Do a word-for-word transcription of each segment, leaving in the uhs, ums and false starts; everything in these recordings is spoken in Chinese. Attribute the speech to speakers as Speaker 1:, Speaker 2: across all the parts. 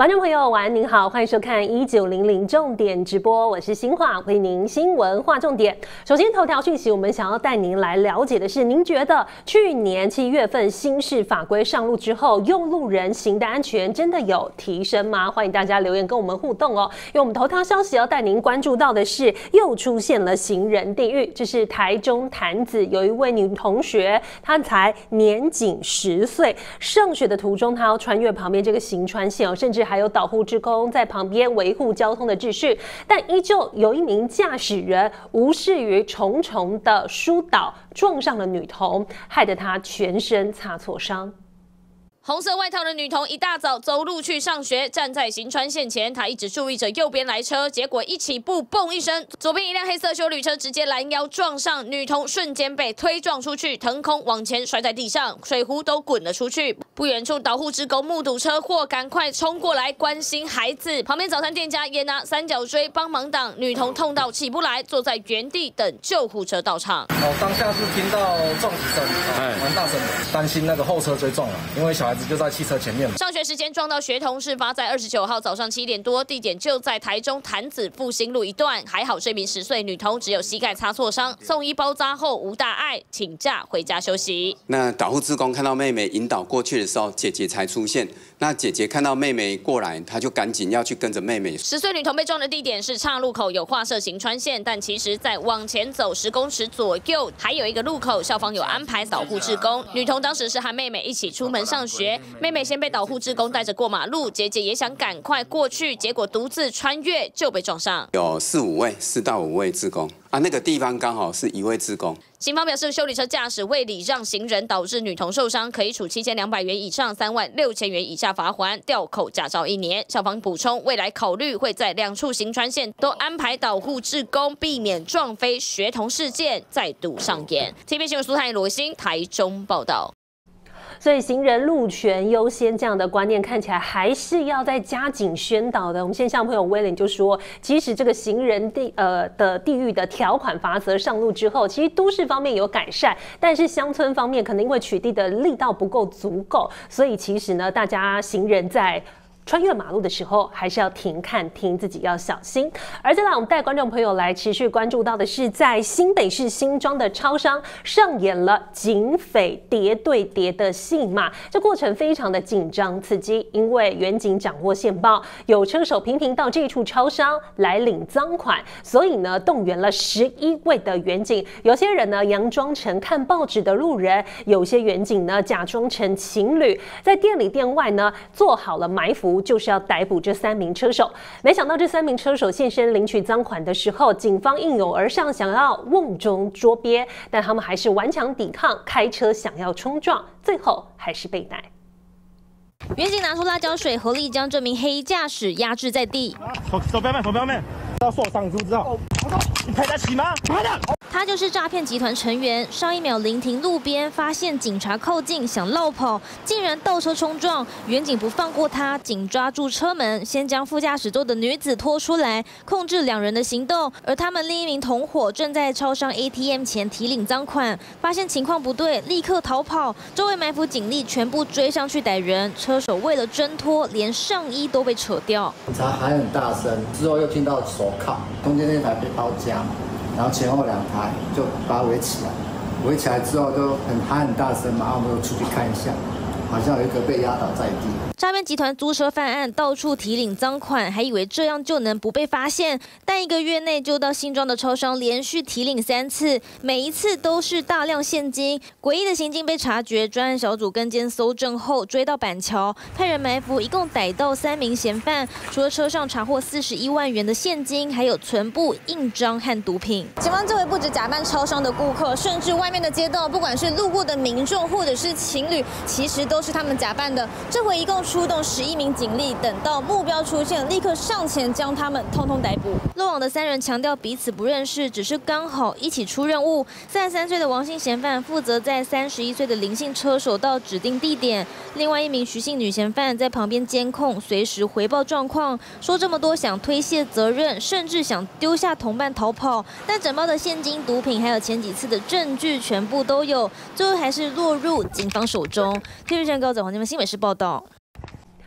Speaker 1: 观众朋友，晚安，您好，欢迎收看一九零零重点直播，我是新化，为您新闻划重点。首先，头条讯息，我们想要带您来了解的是，您觉得去年七月份新式法规上路之后，用路人行的安全真的有提升吗？欢迎大家留言跟我们互动哦。因为我们头条消息要带您关注到的是，又出现了行人地狱，这是台中潭子有一位女同学，她才年仅十岁，上学的途中，她要穿越旁边这个行穿线哦，甚至还有导护志工在旁边维护交通的秩序，但依旧有一名驾驶人无视于重重的疏导，撞上了女童，害得她全身擦挫伤。
Speaker 2: 红色外套的女童一大早走路去上学，站在行穿线前，她一直注意着右边来车，结果一起步，嘣一声，左边一辆黑色休旅车直接拦腰撞上女童，瞬间被推撞出去，腾空往前摔在地上，水壶都滚了出去。不远处导护志工目睹车祸，赶快冲过来关心孩子。旁边早餐店家也拿三角锥帮忙挡，女童痛到起不来，坐在原地等救护车到场。
Speaker 3: 哦，当下是听到撞击声，哦，蛮大声的，担心那个后车追撞了，因为小孩子就在汽车前面。
Speaker 2: 上学时间撞到学童，事发在二十九号早上七点多，地点就在台中潭子复兴路一段。还好这名十岁女童只有膝盖擦挫伤，送医包扎后无大碍，请假回家休息。
Speaker 4: 那导护志工看到妹妹引导过去的时候，姐姐才出现。那姐姐看到妹妹过来，她就赶紧要去跟着妹妹。
Speaker 2: 十岁女童被撞的地点是岔路口，有画设行穿线，但其实在往前走十公尺左右，还有一个路口，校方有安排导护志工。女童当时是和妹妹一起出门上学，妹妹先被导护志工带着过马路，姐姐也想赶快过去，结果独自穿越就被撞上。
Speaker 4: 有四五位，四到五位志工啊，那个地方刚好是一位志工。
Speaker 2: 警方表示，休旅车驾驶未礼让行人导致女童受伤，可以处七千两百元以上三万六千元以下罚款，吊扣驾照一年。校方补充，未来考虑会在两处行穿线都安排导护志工，避免撞飞学童事件再度上演。T V B 新闻苏泰罗欣台中报道。
Speaker 1: 所以行人路权优先这样的观念看起来还是要再加紧宣导的。我们线上朋友威廉就说，其实这个行人地呃的地域的条款罚则上路之后，其实都市方面有改善，但是乡村方面可能因为取缔的力道不够足够，所以其实呢，大家行人在穿越马路的时候，还是要停看听，自己要小心。而接下来，我们带观众朋友来持续关注到的是，在新北市新庄的超商上演了警匪谍对谍的戏码，这过程非常的紧张刺激，因为远警掌握线报，有车手频频到这处超商来领赃款，所以呢，动员了十一位的远警，有些人呢佯装成看报纸的路人，有些远警呢假装成情侣，在店里店外呢做好了埋伏。就是要逮捕这三名车手，没想到这三名车手现身领取赃款的时候，警方应拥而上，想要瓮中捉鳖，但他们还是顽强抵抗，开车想要冲撞，最后还是被逮。
Speaker 2: 远警拿出辣椒水，合力将这名黑衣驾驶压制在地。
Speaker 5: 手手不要慢，手不要慢，要受伤，知不知道？你赔得起吗？
Speaker 2: 他就是诈骗集团成员，上一秒临停路边，发现警察靠近，想落跑，竟然倒车冲撞。远警不放过他，紧抓住车门，先将副驾驶座的女子拖出来，控制两人的行动。而他们另一名同伙正在超商 A T M 前提领赃款，发现情况不对，立刻逃跑。周围埋伏警力全部追上去逮人，车手为了挣脱，连上衣都被扯掉。
Speaker 6: 警察喊很大声，之后又听到手铐，中间那台被包夹。然后前后两台就把它围起来，围起来之后就很喊很大声嘛，然后我们就出去看一下，好像有一个被压倒在地。
Speaker 2: 诈骗集团租车犯案，到处提领赃款，还以为这样就能不被发现，但一个月内就到新庄的超商连续提领三次，每一次都是大量现金。诡异的行径被察觉，专案小组跟监搜证后追到板桥，派人埋伏，一共逮到三名嫌犯。除了车上查获四十一万元的现金，还有存部、印章和毒品。警方这回不止假扮超商的顾客，甚至外面的街道，不管是路过的民众或者是情侣，其实都是他们假扮的。这回一共出动十一名警力，等到目标出现，立刻上前将他们通通逮捕。落网的三人强调彼此不认识，只是刚好一起出任务。三十三岁的王姓嫌犯负责载三十一岁的林姓车手到指定地点，另外一名徐姓女嫌犯在旁边监控，随时回报状况。说这么多想推卸责任，甚至想丢下同伴逃跑，但整包的现金、毒品还有前几次的证据全部都有，最后还是落入警方手中。T V B 高子黄金新闻室报道。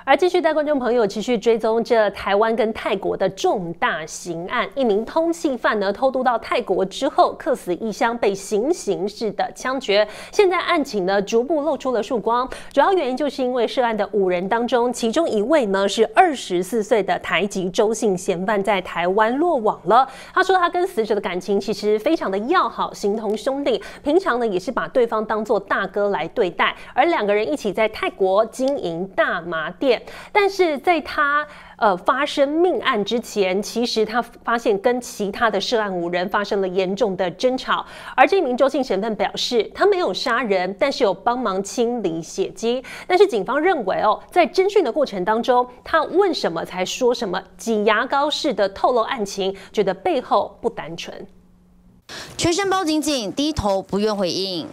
Speaker 1: 而继续带观众朋友持续追踪这台湾跟泰国的重大刑案，一名通缉犯呢偷渡到泰国之后，客死异乡，被行刑式的枪决。现在案情呢逐步露出了曙光，主要原因就是因为涉案的五人当中，其中一位呢是二十四岁的台籍周姓嫌犯，在台湾落网了。他说他跟死者的感情其实非常的要好，形同兄弟，平常呢也是把对方当作大哥来对待，而两个人一起在泰国经营大麻店。但是在他呃发生命案之前，其实他发现跟其他的涉案五人发生了严重的争吵，而这名周姓嫌犯表示他没有杀人，但是有帮忙清理血迹。但是警方认为哦，在侦讯的过程当中，他问什么才说什么，挤牙膏式的透露案情，觉得背后不单纯。
Speaker 7: 全身包紧紧，低头不愿回应。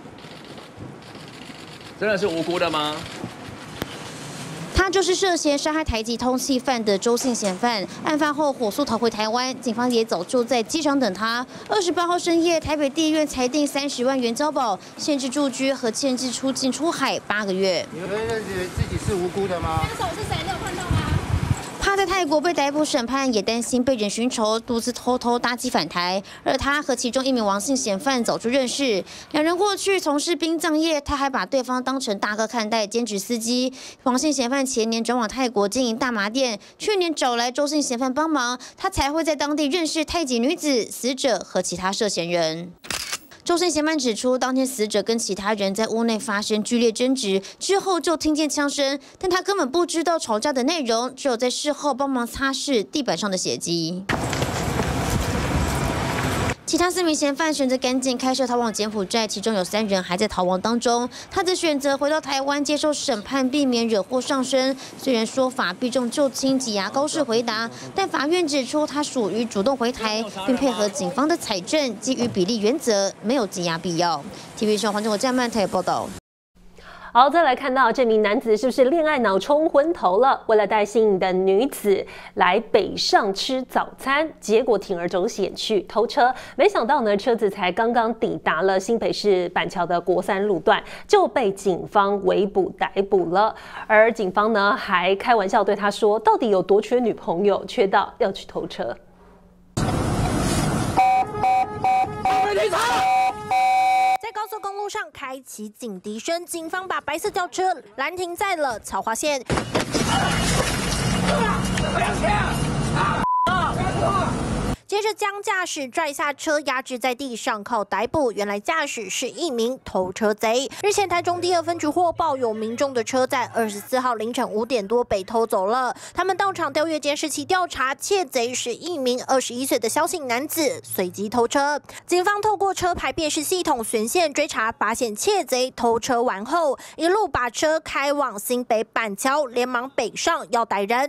Speaker 8: 真的是无辜的吗？
Speaker 7: 他就是涉嫌杀害台籍通缉犯的周姓嫌犯，案发后火速逃回台湾，警方也早就在机场等他。二十八号深夜，台北地院裁定三十万元交保，限制住居和限制出境出海八个月。
Speaker 9: 你们认为自己是无辜的吗？
Speaker 7: 枪手是谁？你有看到吗？他在泰国被逮捕审判，也担心被人寻仇，独自偷偷搭机返台。而他和其中一名王姓嫌犯早就认识，两人过去从事殡葬业，他还把对方当成大哥看待，兼职司机。王姓嫌犯前年转往泰国经营大麻店，去年找来周姓嫌犯帮忙，他才会在当地认识泰籍女子、死者和其他涉嫌人。周姓嫌犯指出，当天死者跟其他人在屋内发生剧烈争执，之后就听见枪声，但他根本不知道吵架的内容，只有在事后帮忙擦拭地板上的血迹。其他四名嫌犯选择赶紧开车逃往柬埔寨，其中有三人还在逃亡当中。他则选择回到台湾接受审判，避免惹祸上身。虽然说法避重就轻，挤牙膏式回答，但法院指出他属于主动回台，并配合警方的采证，基于比例原则，没有羁押必要。T V B 黄中国站曼台报道。
Speaker 1: 好，再来看到这名男子是不是恋爱脑冲昏头了？为了带心仪的女子来北上吃早餐，结果铤而走险去偷车。没想到呢，车子才刚刚抵达了新北市板桥的国三路段，就被警方围捕逮捕了。而警方呢，还开玩笑对他说：“到底有多缺女朋友，缺到要去偷车？”
Speaker 10: 在高速公路上开启警笛声，警方把白色轿车拦停在了草花线。接着将驾驶拽下车，压制在地上，靠逮捕。原来驾驶是一名偷车贼。日前台中第二分局获报，有民众的车在二十四号凌晨五点多被偷走了。他们到场调阅监视器调查，窃贼是一名二十一岁的萧姓男子，随即偷车。警方透过车牌辨识系统循线追查，发现窃贼偷车完后，一路把车开往新北板桥，连忙北上要逮人。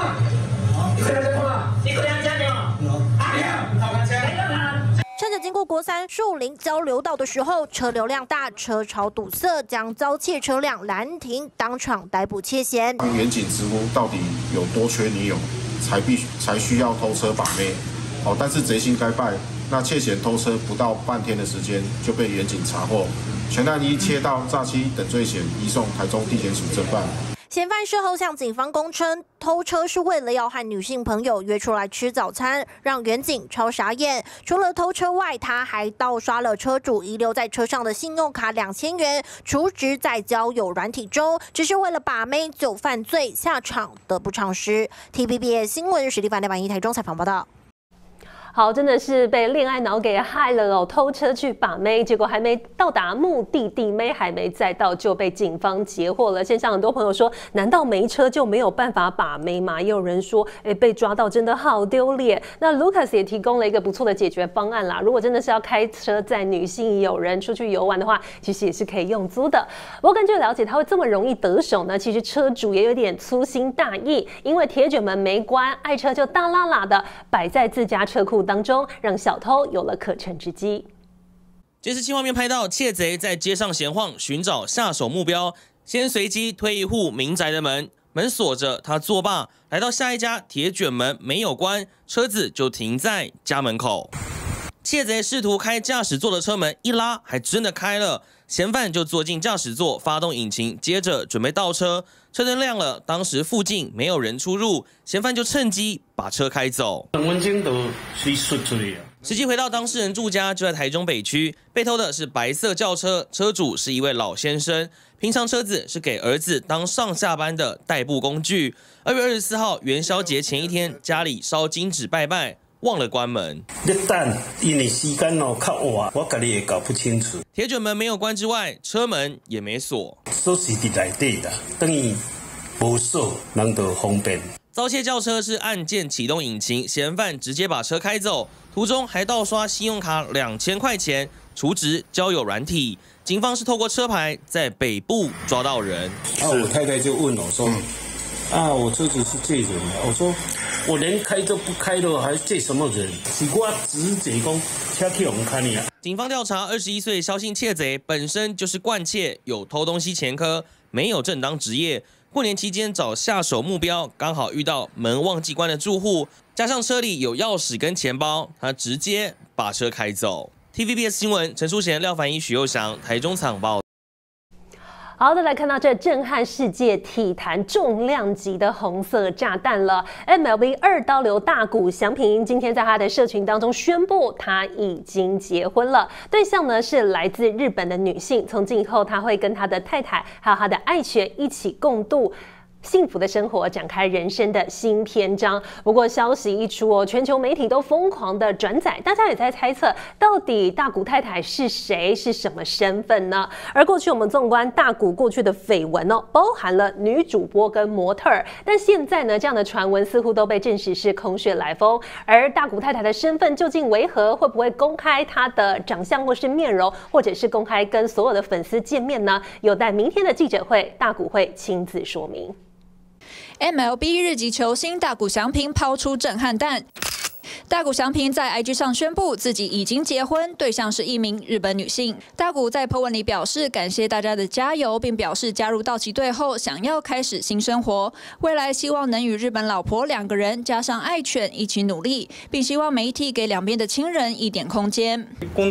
Speaker 10: 趁着经过国三树林交流道的时候，车流量大，车潮堵塞，将遭窃车辆拦停，当场逮捕窃嫌。
Speaker 11: 远警直呼到底有多缺女友，才必须才需要偷车把妹。哦，但是贼心该败，那窃嫌偷车不到半天的时间就被远警查获，全案依窃盗、诈欺等罪嫌移送台中地检署侦办。
Speaker 10: 嫌犯事后向警方供称，偷车是为了要和女性朋友约出来吃早餐，让远警超傻眼。除了偷车外，他还盗刷了车主遗留在车上的信用卡两千元，储值在交友软体中，只是为了把妹就犯罪，下场得不偿失。T V B S 新闻实力版台版一台中采访报道。
Speaker 1: 好，真的是被恋爱脑给害了哦！偷车去把妹，结果还没到达目的地，妹还没载到就被警方截获了。线上很多朋友说，难道没车就没有办法把妹吗？也有人说，哎，被抓到真的好丢脸。那 Lucas 也提供了一个不错的解决方案啦。如果真的是要开车载女性友人出去游玩的话，其实也是可以用租的。不过根据了解，他会这么容易得手呢？其实车主也有点粗心大意，因为铁卷门没关，爱车就大拉拉的摆在自家车库当中，让小偷有了可乘之机。
Speaker 12: 监视器画面拍到窃贼在街上闲晃，寻找下手目标。先随机推一户民宅的门，门锁着，他作罢，来到下一家，铁卷门没有关，车子就停在家门口。窃贼试图开驾驶座的车门，一拉还真的开了。 嫌犯就坐进驾驶座，发动引擎，接着准备倒车。车灯亮了，当时附近没有人出入，嫌犯就趁机把车开走。
Speaker 8: 两分钟就随出去啊。
Speaker 12: 实际回到当事人住家，就在台中北区，被偷的是白色轿车，车主是一位老先生。平常车子是给儿子当上下班的代步工具。二月二十四号元宵节前一天，家里烧金纸拜拜，忘了关门。
Speaker 8: 你等，因为时间哦较晚，我家己也搞不清楚。
Speaker 12: 铁卷门没有关之外，车门也没锁，
Speaker 8: 锁匙伫内底啦，等于无锁，人就方便。
Speaker 12: 遭窃轿车是按键启动引擎，嫌犯直接把车开走，途中还盗刷信用卡两千块钱，储值交友软体。警方是透过车牌在北部抓到人。
Speaker 8: 啊，我太太就问我说：“啊，我车子是借人的。”我说：“我连开都不开了，还借什么人？是我直接讲，车去我们看你啊。”
Speaker 12: 警方调查，二十一岁萧姓窃贼本身就是惯窃，有偷东西前科，没有正当职业。过年期间找下手目标，刚好遇到门忘记关的住户，加上车里有钥匙跟钱包，他直接把车开走。T V B S 新闻，陈淑贤、廖凡一、许佑翔，台中采访报。
Speaker 1: 好的，来看到这震撼世界体坛重量级的红色炸弹了。M L B 二刀流大谷翔平今天在他的社群当中宣布，他已经结婚了，对象呢是来自日本的女性。从今以后，他会跟他的太太还有他的爱犬一起共度幸福的生活，展开人生的新篇章。不过消息一出哦，全球媒体都疯狂的转载，大家也在猜测，到底大谷太太是谁，是什么身份呢？而过去我们纵观大谷过去的绯闻哦，包含了女主播跟模特儿，但现在呢，这样的传闻似乎都被证实是空穴来风。而大谷太太的身份究竟为何？会不会公开她的长相或是面容，或者是公开跟所有的粉丝见面呢？有待明天的记者会，大谷会亲自说明。
Speaker 13: M L B 日籍球星大谷翔平抛出震撼弹。大谷翔平在 I G 上宣布自己已经结婚，对象是一名日本女性。大谷在 po 文里表示感谢大家的加油，并表示加入道奇队后想要开始新生活，未来希望能与日本老婆两个人加上爱犬一起努力，并希望媒体给两边的亲人一点空间。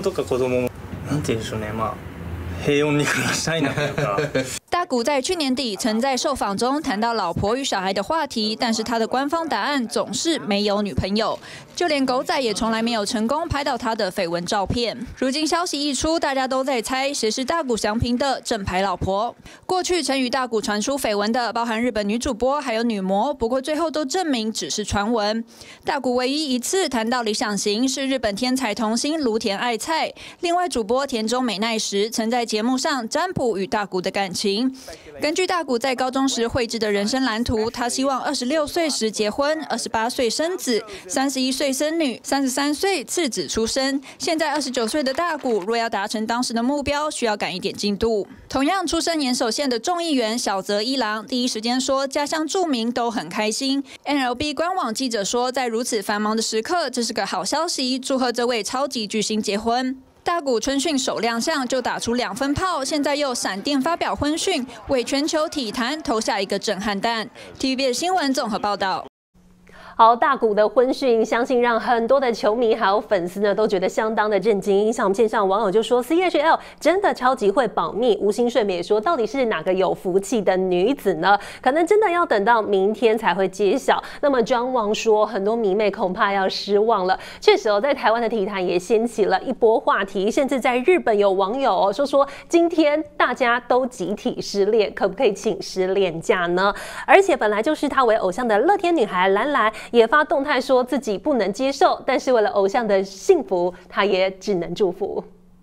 Speaker 13: 大谷在去年底曾在受访中谈到老婆与小孩的话题，但是他的官方答案总是没有女朋友，就连狗仔也从来没有成功拍到他的绯闻照片。如今消息一出，大家都在猜谁是大谷翔平的正牌老婆。过去曾与大谷传出绯闻的，包含日本女主播还有女模，不过最后都证明只是传闻。大谷唯一一次谈到理想型是日本天才童星芦田爱菜，另外主播田中美奈时曾在节目上占卜与大谷的感情。根据大谷在高中时绘制的人生蓝图，他希望二十六岁时结婚，二十八岁生子，三十一岁生女，三十三岁次子出生。现在二十九岁的大谷若要达成当时的目标，需要赶一点进度。同样出身岩手县的众议员小泽一郎第一时间说，家乡住民都很开心。N L B 官网记者说，在如此繁忙的时刻，这是个好消息，祝贺这位超级巨星结婚。大谷春训首亮相就打出两分炮，现在又闪电发表婚讯，为全球体坛投下一个震撼弹。T V B 新闻综合报道。
Speaker 1: 好，大谷的婚讯，相信让很多的球迷还有粉丝呢都觉得相当的震惊。像我们线上网友就说 ，C H L 真的超级会保密。吴心顺也说，到底是哪个有福气的女子呢？可能真的要等到明天才会揭晓。那么庄王说，很多迷妹恐怕要失望了。确实哦，在台湾的体坛也掀起了一波话题，甚至在日本有网友哦说说，今天大家都集体失恋，可不可以请失恋假呢？而且本来就是她为偶像的乐天女孩兰兰。也发动态说自己不能接受，但是为了偶像的幸福，他也只能祝福。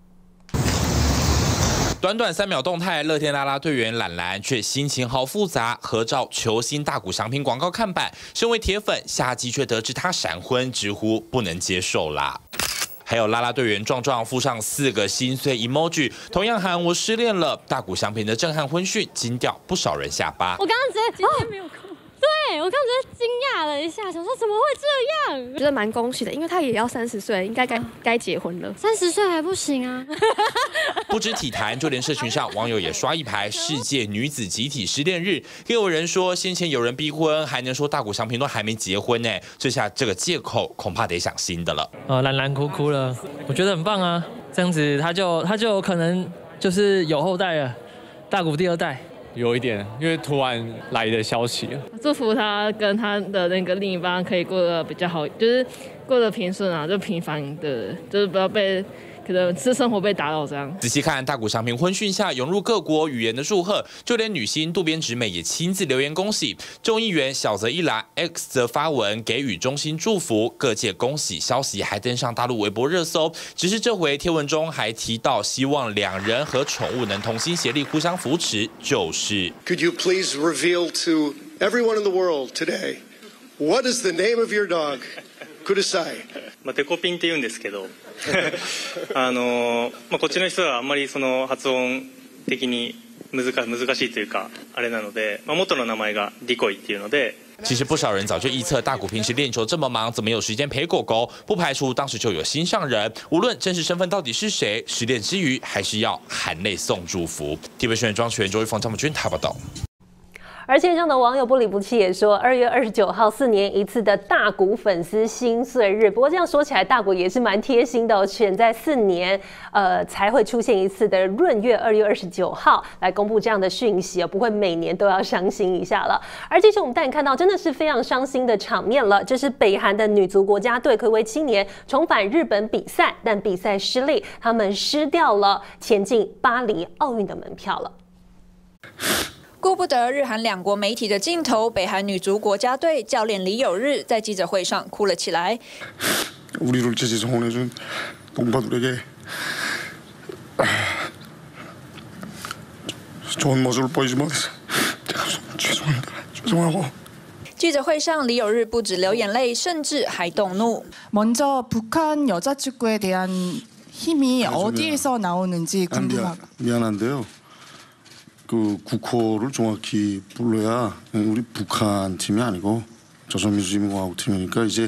Speaker 14: 短短三秒动态，乐天啦啦队员懒懒却心情好复杂，合照球星大谷翔平广告看板，身为铁粉，下集却得知他闪婚，直呼不能接受啦。还有啦啦队员壮壮附上四个心碎 emoji， 同样喊我失恋了。大谷翔平的震撼婚讯惊掉不少人下巴。
Speaker 15: 我刚刚直接今天没有空。对，我刚觉得惊讶了一下，想说怎么会这样？觉得蛮恭喜的，因为他也要三十岁，应该该该结婚了。三十岁还不行啊！
Speaker 14: 不止体坛，就连社群上网友也刷一排世界女子集体失恋日，也有人说先前有人逼婚，还能说大谷翔平都还没结婚呢，这下这个借口恐怕得想新的了。
Speaker 16: 呃，兰兰哭哭了，我觉得很棒啊，这样子他就他就有可能。 就是有后代了，大谷第二代。有一点，因为突然来的消息了。
Speaker 17: 祝福他跟他的那个另一半可以过得比较好，就是过得平顺啊，就平凡的，就是不要被可能私生活被打扰这样。
Speaker 14: 仔细看大谷翔平婚讯下涌入各国语言的祝贺，就连女星渡边直美也亲自留言恭喜。众议员小泽一郎 X 则发文给予衷心祝福，各界恭喜消息还登上大陆微博热搜。只是这回贴文中还提到，希望两人和宠物能同心协力，互相扶持。就是
Speaker 18: Could you please reveal to everyone in the world today what is the name of your dog? ください。
Speaker 19: まあデコピンって言うんですけど、あのまあこっちの人はあんまりその発音的に難難しいというかあれなので、まあ元の名前がディコイっていうので。
Speaker 14: 其实不少人早就臆测大谷平时练球这么忙，怎么有时间陪狗狗？不排除当时就有心上人。无论真实身份到底是谁，失恋之余还是要含泪送祝福。T V B 新闻庄全周一峰、张木君台报道。
Speaker 1: 而线上的网友不离不弃也说，二月二十九号四年一次的大谷粉丝心碎日。不过这样说起来，大谷也是蛮贴心的、哦，选在四年呃才会出现一次的闰月二月二十九号来公布这样的讯息、哦，不会每年都要伤心一下了。而这次我们带你看到真的是非常伤心的场面了，这是北韩的女足国家队睽违七年重返日本比赛，但比赛失利，他们失掉了前进巴黎奥运的门票了。
Speaker 13: 顾不得日韩两国媒体的镜头，北韩女足国家队教练李友日在记者会上哭了起来。
Speaker 11: 우리를 지지해준 동료들에게 좋은 모습을 보이지 못해서 죄송합니다. 죄송하고.
Speaker 13: 记者会上，李友日不止流眼泪，甚至还动怒。
Speaker 20: 먼저 북한 여자 축구에 대한 힘이 어디에서 나오는지 궁금하고.
Speaker 11: 미안한데요. 그 국호를 정확히 불러야 우리 북한 팀이 아니고 조선민주주의공화국 팀이니까 이제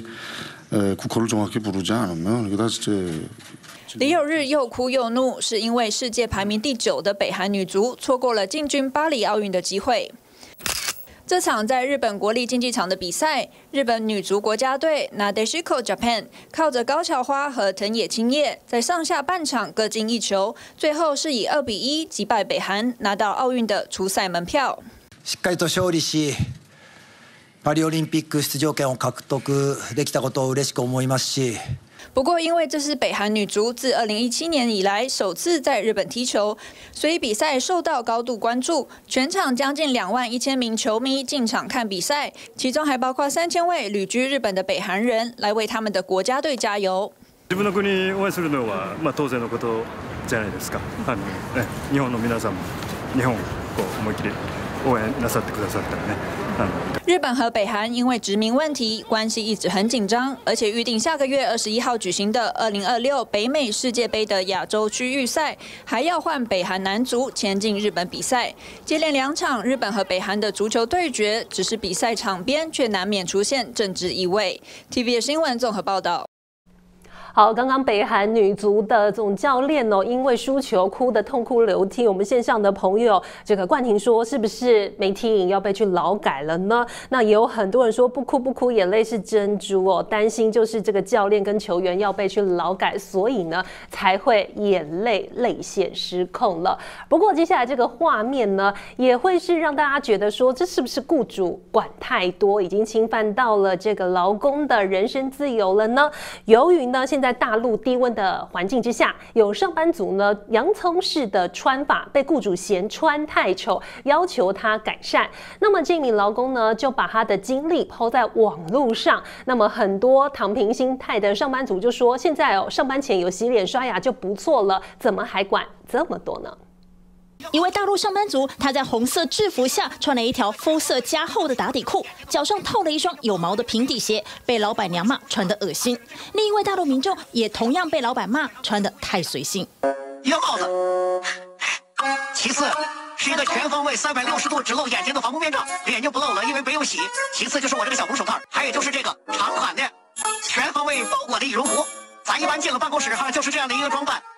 Speaker 11: 국호를 정확히 부르지 않으면 이게 다 진짜.
Speaker 13: 李友日又哭又怒，是因为世界排名第九的北韩女足错过了进军巴黎奥运的机会。 这场在日本国立竞技场的比赛，日本女足国家队 Nadeshiko Japan 靠着高桥花和藤野青叶在上下半场各进一球，最后是以二比一击败北韩，拿到奥运的初赛门票。
Speaker 21: しっかりと勝利し、パリオリンピック出場権を獲得できたことを嬉しく思いますし。
Speaker 13: 不过，因为这是北韩女足自二零一七年以来首次在日本踢球，所以比赛受到高度关注。全场将近两万一千名球迷进场看比赛，其中还包括三千位旅居日本的北韩人，来为他们的国家队加油。
Speaker 5: 自分の国を応援するのはまあ当然のことじゃないですか。あのね、日本の皆さんも日本をこう思い切り応援なさってくださったらね。
Speaker 13: 日本和北韩因为殖民问题关系一直很紧张，而且预定下个月二十一号举行的二零二六北美世界杯的亚洲区预赛，还要换北韩男足前进日本比赛。接连两场日本和北韩的足球对决，只是比赛场边却难免出现政治意味。T V B 新闻综合报道。
Speaker 1: 好，刚刚北韩女足的总教练哦，因为输球哭得痛哭流涕。我们线上的朋友，这个冠廷说，是不是没踢赢要被去劳改了呢？那也有很多人说，不哭不哭，眼泪是珍珠哦，担心就是这个教练跟球员要被去劳改，所以呢才会眼泪泪腺失控了。不过接下来这个画面呢，也会是让大家觉得说，这是不是雇主管太多，已经侵犯到了这个劳工的人身自由了呢？由于呢现在 在大陆低温的环境之下，有上班族呢洋葱式的穿法被雇主嫌穿太丑，要求他改善。那么这名劳工呢就把他的经历抛在网络上。那么很多躺平心态的上班族就说：“现在哦，上班前有洗脸刷牙就不错了，怎么还管这么多呢？”
Speaker 22: 一位大陆上班族，他在红色制服下穿了一条肤色加厚的打底裤，脚上套了一双有毛的平底鞋，被老板娘骂穿得恶心。另一位大陆民众也同样被老板骂穿得太随性。
Speaker 23: 一个帽子，其次是一个全方位三百六十度只露眼睛的防护面罩，眼睛不露了，因为没有洗。其次就是我这个小红手套，还有就是这个长款的全方位包裹的羽绒服。 咱一般进了办公室哈，就是这样的一个装扮。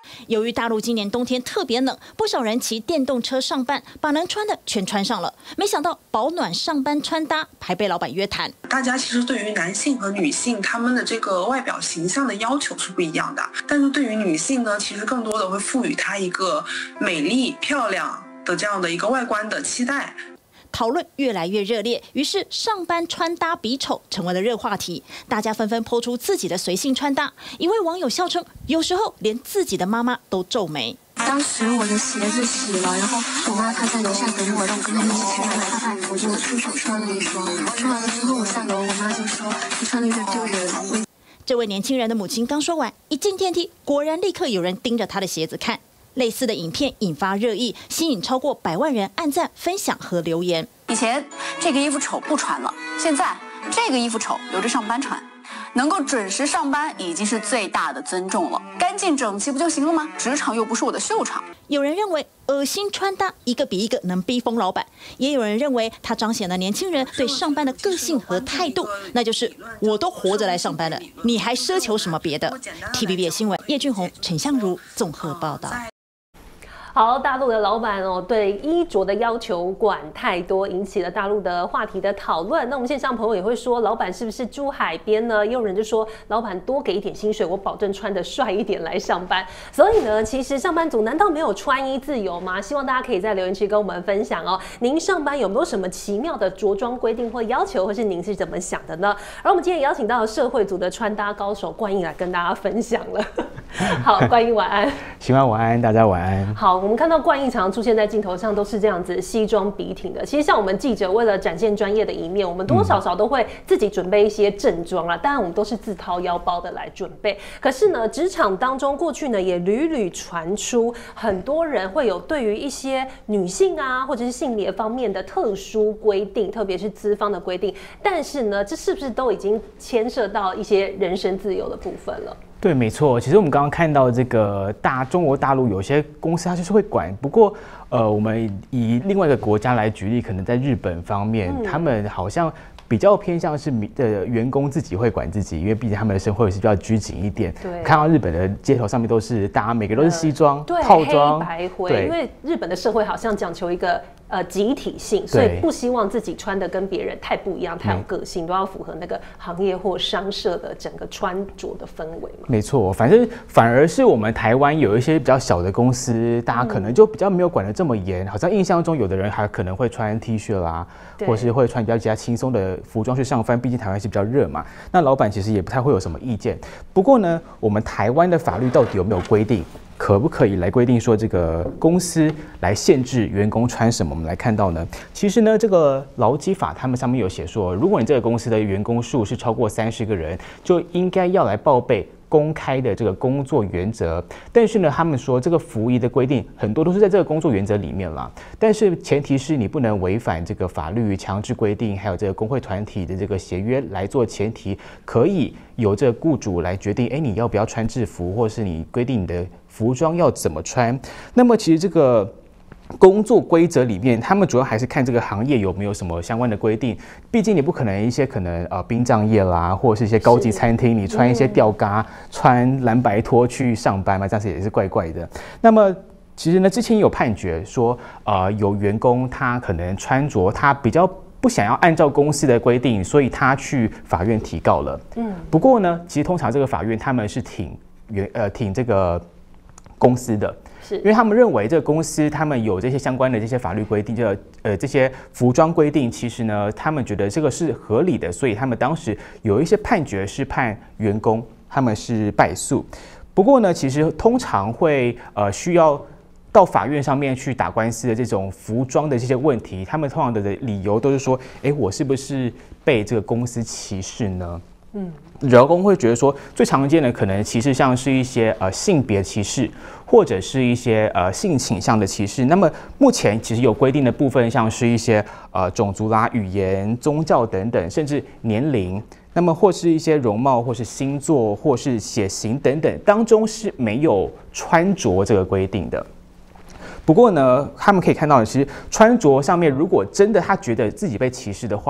Speaker 22: 由于大陆今年冬天特别冷，不少人骑电动车上班，把能穿的全穿上了。没想到保暖上班穿搭还被老板约谈。
Speaker 3: 大家其实对于男性和女性他们的这个外表形象的要求是不一样的，但是对于女性呢，其实更多的会赋予她一个美丽漂亮的这样的一个外观的期待。
Speaker 22: 讨论越来越热烈，于是上班穿搭比丑成为了热话题，大家纷纷抛出自己的随性穿搭。一位网友笑称，有时候连自己的妈妈都皱眉。
Speaker 4: 当时我的鞋子洗了，然后我妈她在楼下等我，让我跟她一起去买擦饭，我就出手穿了一双。穿完了之后我下楼，我妈就说你穿的有点丢人。
Speaker 22: 这位年轻人的母亲刚说完，一进电梯，果然立刻有人盯着他的鞋子看。类似的影片引发热议，吸引超过百万人按赞、分享和留言。
Speaker 6: 以前这个衣服丑不穿了，现在这个衣服丑留着上班穿。能够准时上班已经是最大的尊重了，干净整齐不就行了吗？职场又不是我的秀场。
Speaker 22: 有人认为恶心穿搭一个比一个能逼疯老板，也有人认为它彰显了年轻人对上班的个性和态度，那就是我都活着来上班了，你还奢求什么别的 ？T V B 的新闻，叶俊宏、陈相如综合报道。
Speaker 1: 好，大陆的老板哦，对衣着的要求管太多，引起了大陆的话题的讨论。那我们线上朋友也会说，老板是不是住海边呢？也有人就说，老板多给一点薪水，我保证穿得帅一点来上班。所以呢，其实上班族难道没有穿衣自由吗？希望大家可以在留言区跟我们分享哦。您上班有没有什么奇妙的着装规定或要求，或是您是怎么想的呢？而我们今天也邀请到社会组的穿搭高手冠毅来跟大家分享了。好，冠毅晚安。
Speaker 24: 行啊，晚安，大家晚安。
Speaker 1: 好，我们看到冠毅常出现在镜头上都是这样子西装笔挺的。其实像我们记者为了展现专业的一面，我们多多少少都会自己准备一些正装啦。当然我们都是自掏腰包的来准备。可是呢，职场当中过去呢也屡屡传出很多人会有对于一些女性啊或者是性别方面的特殊规定，特别是资方的规定。但是呢，这是不是都已经牵涉到一些人身自由的部分了？
Speaker 24: 对，没错。其实我们刚刚看到这个大中国大陆有些公司它就是会管，不过呃，我们以另外一个国家来举例，可能在日本方面，嗯、他们好像比较偏向是呃员工自己会管自己，因为毕竟他们的生活也是比较拘谨一点。对，看到日本的街头上面都是大家每个都是西装、
Speaker 1: 呃、
Speaker 24: 套装、
Speaker 1: 黑白灰，因为日本的社会好像讲求一个。呃，集体性，所以不希望自己穿的跟别人太不一样、太有个性，都要符合那个行业或商社的整个穿着的氛围嘛。
Speaker 24: 没错，反正反而是我们台湾有一些比较小的公司，大家可能就比较没有管得这么严，好像印象中有的人还可能会穿 T 恤啦，或是会穿比较比较轻松的服装去上班，毕竟台湾是比较热嘛。那老板其实也不太会有什么意见。不过呢，我们台湾的法律到底有没有规定？可不可以来规定说这个公司来限制员工穿什么？我们来看到呢，其实呢，这个劳基法他们上面有写说，如果你这个公司的员工数是超过三十个人，就应该要来报备公开的这个工作原则。但是呢，他们说这个服役的规定很多都是在这个工作原则里面啦，但是前提是你不能违反这个法律强制规定，还有这个工会团体的这个协约来做前提，可以由这个雇主来决定，哎，你要不要穿制服，或是你规定你的服装要怎么穿。那么其实这个工作规则里面，他们主要还是看这个行业有没有什么相关的规定。毕竟你不可能一些可能呃殡葬业啦，或者是一些高级餐厅，你穿一些吊嘎、嗯、穿蓝白拖去上班嘛，这样子也是怪怪的。那么其实呢，之前有判决说，呃，有员工他可能穿着他比较不想要按照公司的规定，所以他去法院提告了。嗯，不过呢，其实通常这个法院他们是挺原呃挺这个公司的。因为他们认为这个公司他们有这些相关的这些法律规定，就呃这些服装规定，其实呢他们觉得这个是合理的，所以他们当时有一些判决是判员工他们是败诉。不过呢，其实通常会呃需要到法院上面去打官司的这种服装的这些问题，他们通常的理由都是说，哎，我是不是被这个公司歧视呢？嗯，劳工会觉得说，最常见的可能歧视像是一些呃性别歧视，或者是一些呃性倾向的歧视。那么目前其实有规定的部分，像是一些呃种族啦、语言、宗教等等，甚至年龄，那么或是一些容貌，或是星座，或是血型等等，当中是没有穿着这个规定的。不过呢，他们可以看到，其实穿着上面，如果真的他觉得自己被歧视的话，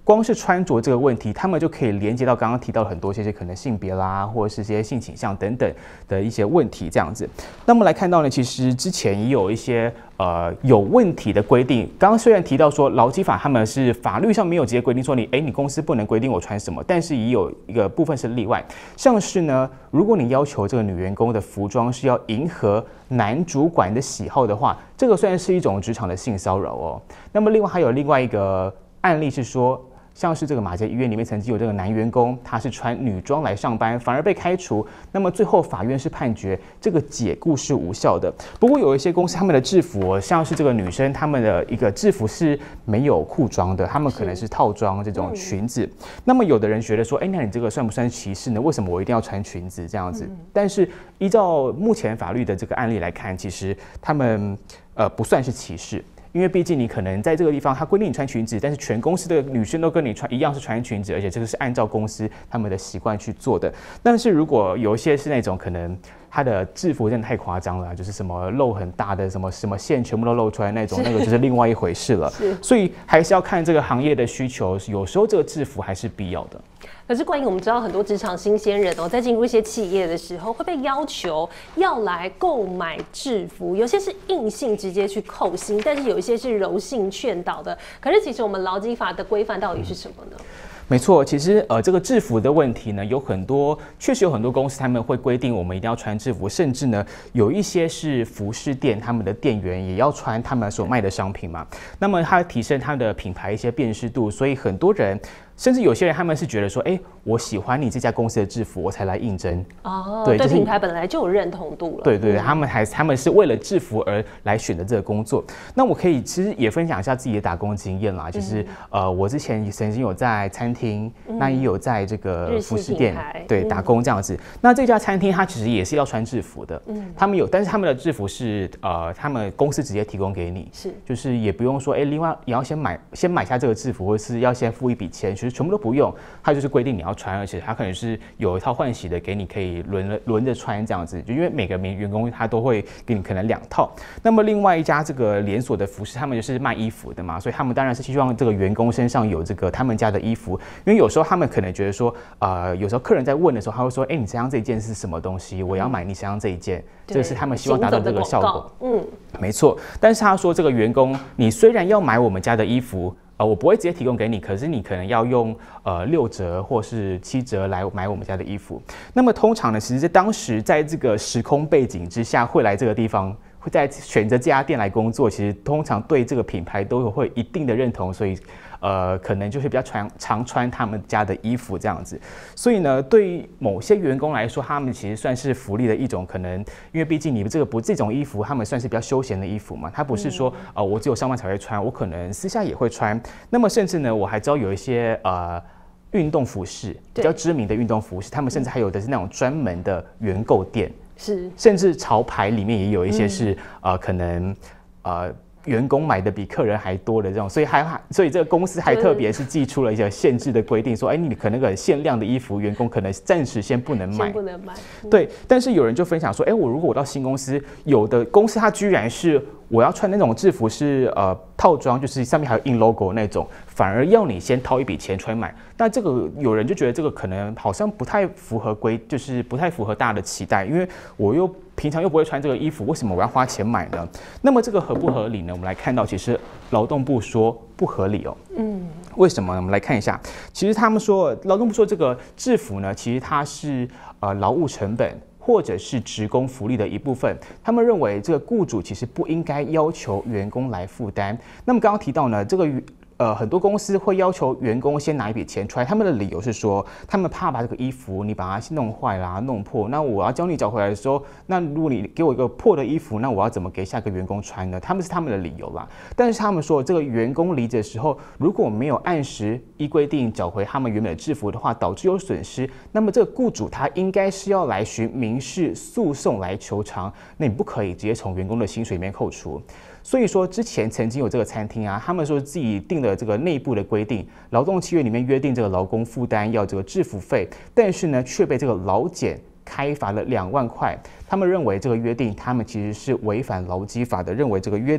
Speaker 24: 光是穿着这个问题，他们就可以连接到刚刚提到很多这些可能性别啦，或者是这些性倾向等等的一些问题这样子。那么来看到呢，其实之前也有一些呃有问题的规定。刚刚虽然提到说劳基法他们是法律上没有直接规定说你哎你公司不能规定我穿什么，但是也有一个部分是例外，像是呢，如果你要求这个女员工的服装是要迎合男主管的喜好的话，这个虽然是一种职场的性骚扰哦。那么另外还有另外一个案例是说，像是这个马偕医院里面曾经有这个男员工，他是穿女装来上班，反而被开除。那么最后法院是判决这个解雇是无效的。不过有一些公司他们的制服，像是这个女生他们的一个制服是没有裤装的，他们可能是套装这种裙子。嗯、那么有的人觉得说，哎，那你这个算不算歧视呢？为什么我一定要穿裙子这样子？嗯、但是依照目前法律的这个案例来看，其实他们呃不算是歧视。因为毕竟你可能在这个地方，他规定你穿裙子，但是全公司的女生都跟你穿一样是穿裙子，而且这个是按照公司他们的习惯去做的。但是如果有一些是那种可能他的制服真的太夸张了，就是什么露很大的什么什么线全部都露出来那种，那个就是另外一回事了。所以还是要看这个行业的需求，有时候这个制服还是必要的。
Speaker 1: 可是关于我们知道很多职场新鲜人哦，在进入一些企业的时候，会被要求要来购买制服，有些是硬性直接去扣薪，但是有一些是柔性劝导的。可是其实我们劳基法的规范到底是什么呢？
Speaker 24: 没错，其实呃，这个制服的问题呢，有很多，确实有很多公司他们会规定我们一定要穿制服，甚至呢，有一些是服饰店，他们的店员也要穿他们所卖的商品嘛。那么它提升它的品牌一些辨识度，所以很多人。甚至有些人他们是觉得说，哎、欸，我喜欢你这家公司的制服，我才来应征。
Speaker 1: 哦，对，对品牌本来就有认同度了。
Speaker 24: 对对对，他们还他们是为了制服而来选择这个工作。那我可以其实也分享一下自己的打工经验啦，就是、嗯、呃，我之前曾经有在餐厅，嗯、那也有在这个服饰店对、嗯、打工这样子。那这家餐厅它其实也是要穿制服的，嗯，他们有，但是他们的制服是呃，他们公司直接提供给你，是，就是也不用说，哎、欸，另外也要先买先买下这个制服，或者是要先付一笔钱，其实全部都不用，它就是规定你要穿，而且它可能是有一套换洗的给你，可以轮轮着穿这样子。就因为每个员工他都会给你可能两套。那么另外一家这个连锁的服饰，他们就是卖衣服的嘛，所以他们当然是希望这个员工身上有这个他们家的衣服。因为有时候他们可能觉得说，呃，有时候客人在问的时候，他会说，哎、欸，你身上这一件是什么东西？我要买你身上这一件。这个是他们希望达到这个效果。嗯，没错。但是他说，这个员工，你虽然要买我们家的衣服。呃，我不会直接提供给你，可是你可能要用呃六折或是七折来买我们家的衣服。那么通常呢，其实在当时在这个时空背景之下，会来这个地方，会在选择这家店来工作，其实通常对这个品牌都有会一定的认同，所以呃可能就是比较常常穿他们家的衣服这样子。所以呢，对于某些员工来说，他们其实算是福利的一种，可能因为毕竟你们这个不这种衣服，他们算是比较休闲的衣服嘛，它不是说呃我只有上班才会穿，我可能私下也会穿。那么甚至呢，我还知道有一些呃运动服饰比较知名的运动服饰，他们甚至还有的是那种专门的原购店，是甚至潮牌里面也有一些是、嗯、呃可能呃。员工买的比客人还多的这种，所以还所以这个公司还特别是寄出了一些限制的规定，说，哎，你可能那个限量的衣服，员工可能暂时先不能买，
Speaker 1: 先不能买。嗯、
Speaker 24: 对，但是有人就分享说，哎，我如果我到新公司，有的公司它居然是我要穿那种制服是呃套装，就是上面还有印 logo 那种，反而要你先掏一笔钱出来买。那这个有人就觉得这个可能好像不太符合规，就是不太符合大家的期待，因为我又平常又不会穿这个衣服，为什么我要花钱买呢？那么这个合不合理呢？我们来看到，其实劳动部说不合理哦。嗯，为什么呢？我们来看一下，其实他们说，劳动部说这个制服呢，其实它是呃劳务成本。或者是职工福利的一部分，他们认为这个雇主其实不应该要求员工来负担。那么刚刚提到呢，这个呃很多公司会要求员工先拿一笔钱出来，他们的理由是说，他们怕把这个衣服你把它弄坏啦、弄破，那我要教你找回来的时候，那如果你给我一个破的衣服，那我要怎么给下个员工穿呢？他们是他们的理由啦。但是他们说，这个员工离职的时候，如果没有按时依规定找回他们原本的制服的话，导致有损失，那么这个雇主他应该是要来寻民事诉讼来求偿，那你不可以直接从员工的薪水里面扣除。所以说，之前曾经有这个餐厅啊，他们说自己定了这个内部的规定，劳动契约里面约定这个劳工负担要这个制服费，但是呢，却被这个劳检开罚了两万块。他们认为这个约定，他们其实是违反劳基法的，认为这个约定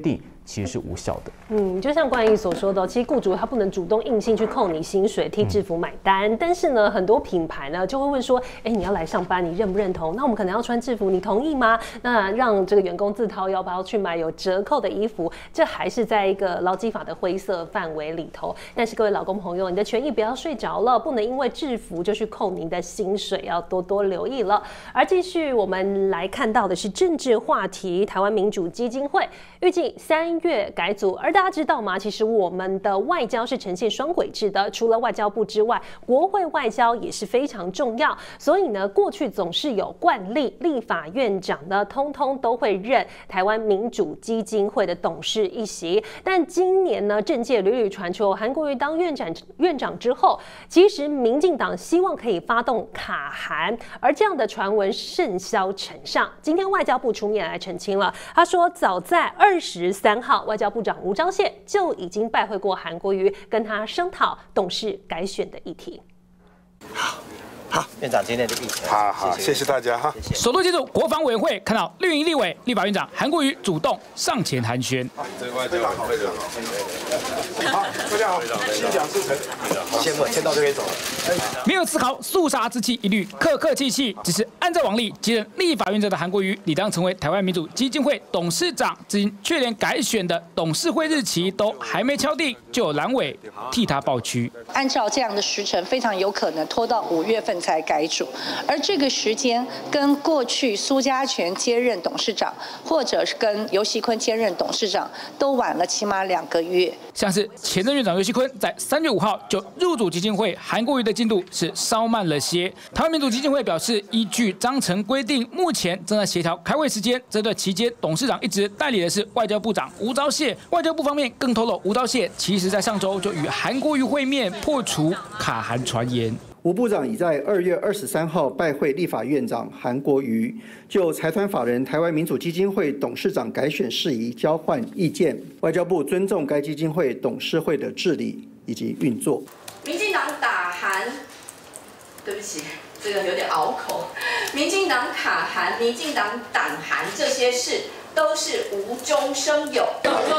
Speaker 24: 其实是无效的。
Speaker 1: 嗯，就像冠毅所说的，其实雇主他不能主动硬性去扣你薪水，替制服买单。嗯、但是呢，很多品牌呢就会问说，哎，你要来上班，你认不认同？那我们可能要穿制服，你同意吗？那让这个员工自掏腰包去买有折扣的衣服，这还是在一个劳基法的灰色范围里头。但是各位劳工朋友，你的权益不要睡着了，不能因为制服就去扣您的薪水，要多多留意了。而继续我们来看到的是政治话题，台湾民主基金会预计三月改组。而大家知道吗？其实我们的外交是呈现双轨制的，除了外交部之外，国会外交也是非常重要。所以呢，过去总是有惯例，立法院长呢，通通都会任台湾民主基金会的董事一席。但今年呢，政界屡屡传出韩国瑜当院长院长之后，其实民进党希望可以发动卡韩，而这样的传闻甚嚣尘上。今天外交部出面来澄清了，他说早在二十三号，外交部长吴钊燮就已经拜会过韩国瑜，跟他商讨董事改选的议题。
Speaker 2: 好，好，院长今天的议程，
Speaker 7: 好好，谢谢大家哈。
Speaker 9: 首度接触国防委员会，看到绿营立委、立法院长韩国瑜主动上前寒暄。
Speaker 7: 这个外交好，非常好。好，大家好，心想事成。
Speaker 2: 先我先到这边走了。
Speaker 9: 没有丝毫肃杀之气，一律客客气气，只是按照往例，接任立法院长的韩国瑜理当成为台湾民主基金会董事长，至今却连改选的董事会日期都还没敲定，就有蓝委替他抱屈。
Speaker 10: 按照这样的时程，非常有可能拖到五月份才改组，而这个时间跟过去苏家全接任董事长，或者是跟游锡堃接任董事长，都晚了起码两个月。
Speaker 9: 像是前任院长游锡堃在三月五号就入主基金会，韩国瑜的进度是稍慢了些。台湾民主基金会表示，依据章程规定，目前正在协调开会时间。这段期间，董事长一直代理的是外交部长吴钊燮。外交部方面更透露，吴钊燮其实在上周就与韩国瑜会面，破除卡韩传言。
Speaker 25: 吴部长已在二月二十三号拜会立法院长韩国瑜，就财团法人台湾民主基金会董事长改选事宜交换意见。外交部尊重该基金会董事会的治理以及运作。
Speaker 26: 民进党打韩，对不起，这个有点拗口。民进党卡韩、民进党挡韩这些事，都是无中生有。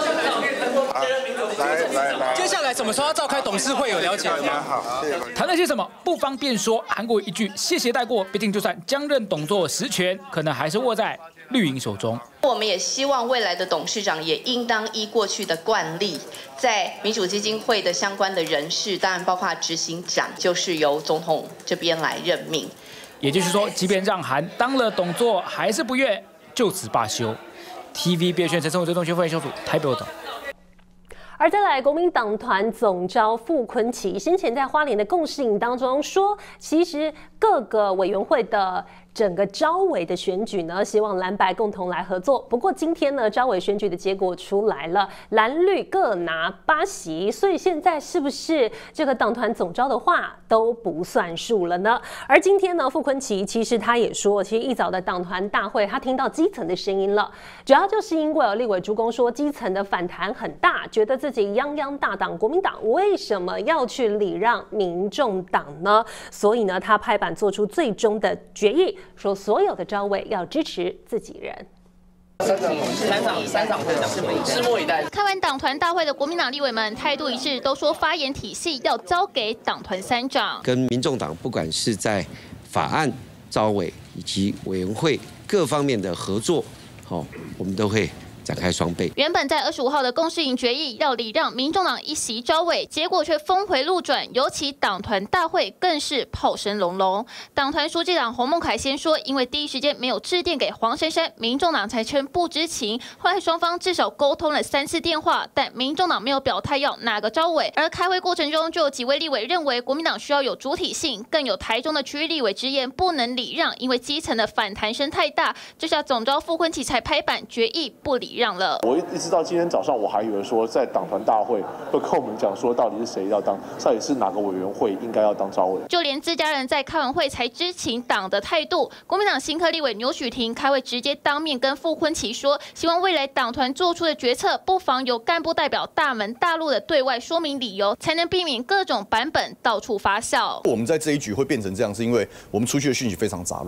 Speaker 7: 来来来，
Speaker 9: 接下来什么时候要召开董事会？有了解吗？
Speaker 7: 好，
Speaker 9: 谈了些什么？不方便说。韩国一句谢谢带过，毕竟就算将任董座实权，可能还是握在绿营手中。
Speaker 26: 我们也希望未来的董事长也应当依过去的惯例，在民主基金会的相关的人事，当然包括执行长，就是由总统这边来任命。
Speaker 9: 也就是说，即便让韩当了董座，还是不愿就此罢休。T V B 选陈胜伟追踪学会小组台北报道。
Speaker 1: 而再来，国民党团总召傅崐萁先前在花莲的共识营当中说，其实各个委员会的整个召委的选举呢，希望蓝白共同来合作。不过今天呢，召委选举的结果出来了，蓝绿各拿八席，所以现在是不是这个党团总召的话都不算数了呢？而今天呢，傅崐萁其实他也说，其实一早的党团大会，他听到基层的声音了，主要就是因为有立委朱公说，基层的反弹很大，觉得自己泱泱大党国民党为什么要去礼让民众党呢？所以呢，他拍板做出最终的决议。说所有的召委要支持自己人。
Speaker 27: 三场三场三场会长，拭目以待。
Speaker 22: 开完党团大会的国民党立委们态度一致，都说发言体系要交给党团三长。
Speaker 28: 跟民众党不管是在法案、召委以及委员会各方面的合作，好，我们都会展开双倍。
Speaker 22: 原本在二十五号的共识营决议要礼让民众党一席召委，结果却峰回路转，尤其党团大会更是炮声隆隆。党团书记长洪孟楷先说，因为第一时间没有致电给黄珊珊，民众党才称不知情。后来双方至少沟通了三次电话，但民众党没有表态要哪个召委。而开会过程中，就有几位立委认为国民党需要有主体性，更有台中的区域立委直言不能礼让，因为基层的反弹声太大。这下总召傅崐萁才拍板决议不礼让了。
Speaker 29: 我一直到今天早上，我还以为说在党团大会会跟我们讲说，到底是谁要当，到底是哪个委员会应该要当召委。
Speaker 22: 就连自家人在开完会才知情党的态度，国民党新科立委牛许婷开会直接当面跟傅崐萁说，希望未来党团做出的决策，不妨由干部代表大门大路的对外说明理由，才能避免各种版本到处发酵。
Speaker 30: 我们在这一局会变成这样，是因为我们出去的讯息非常杂乱。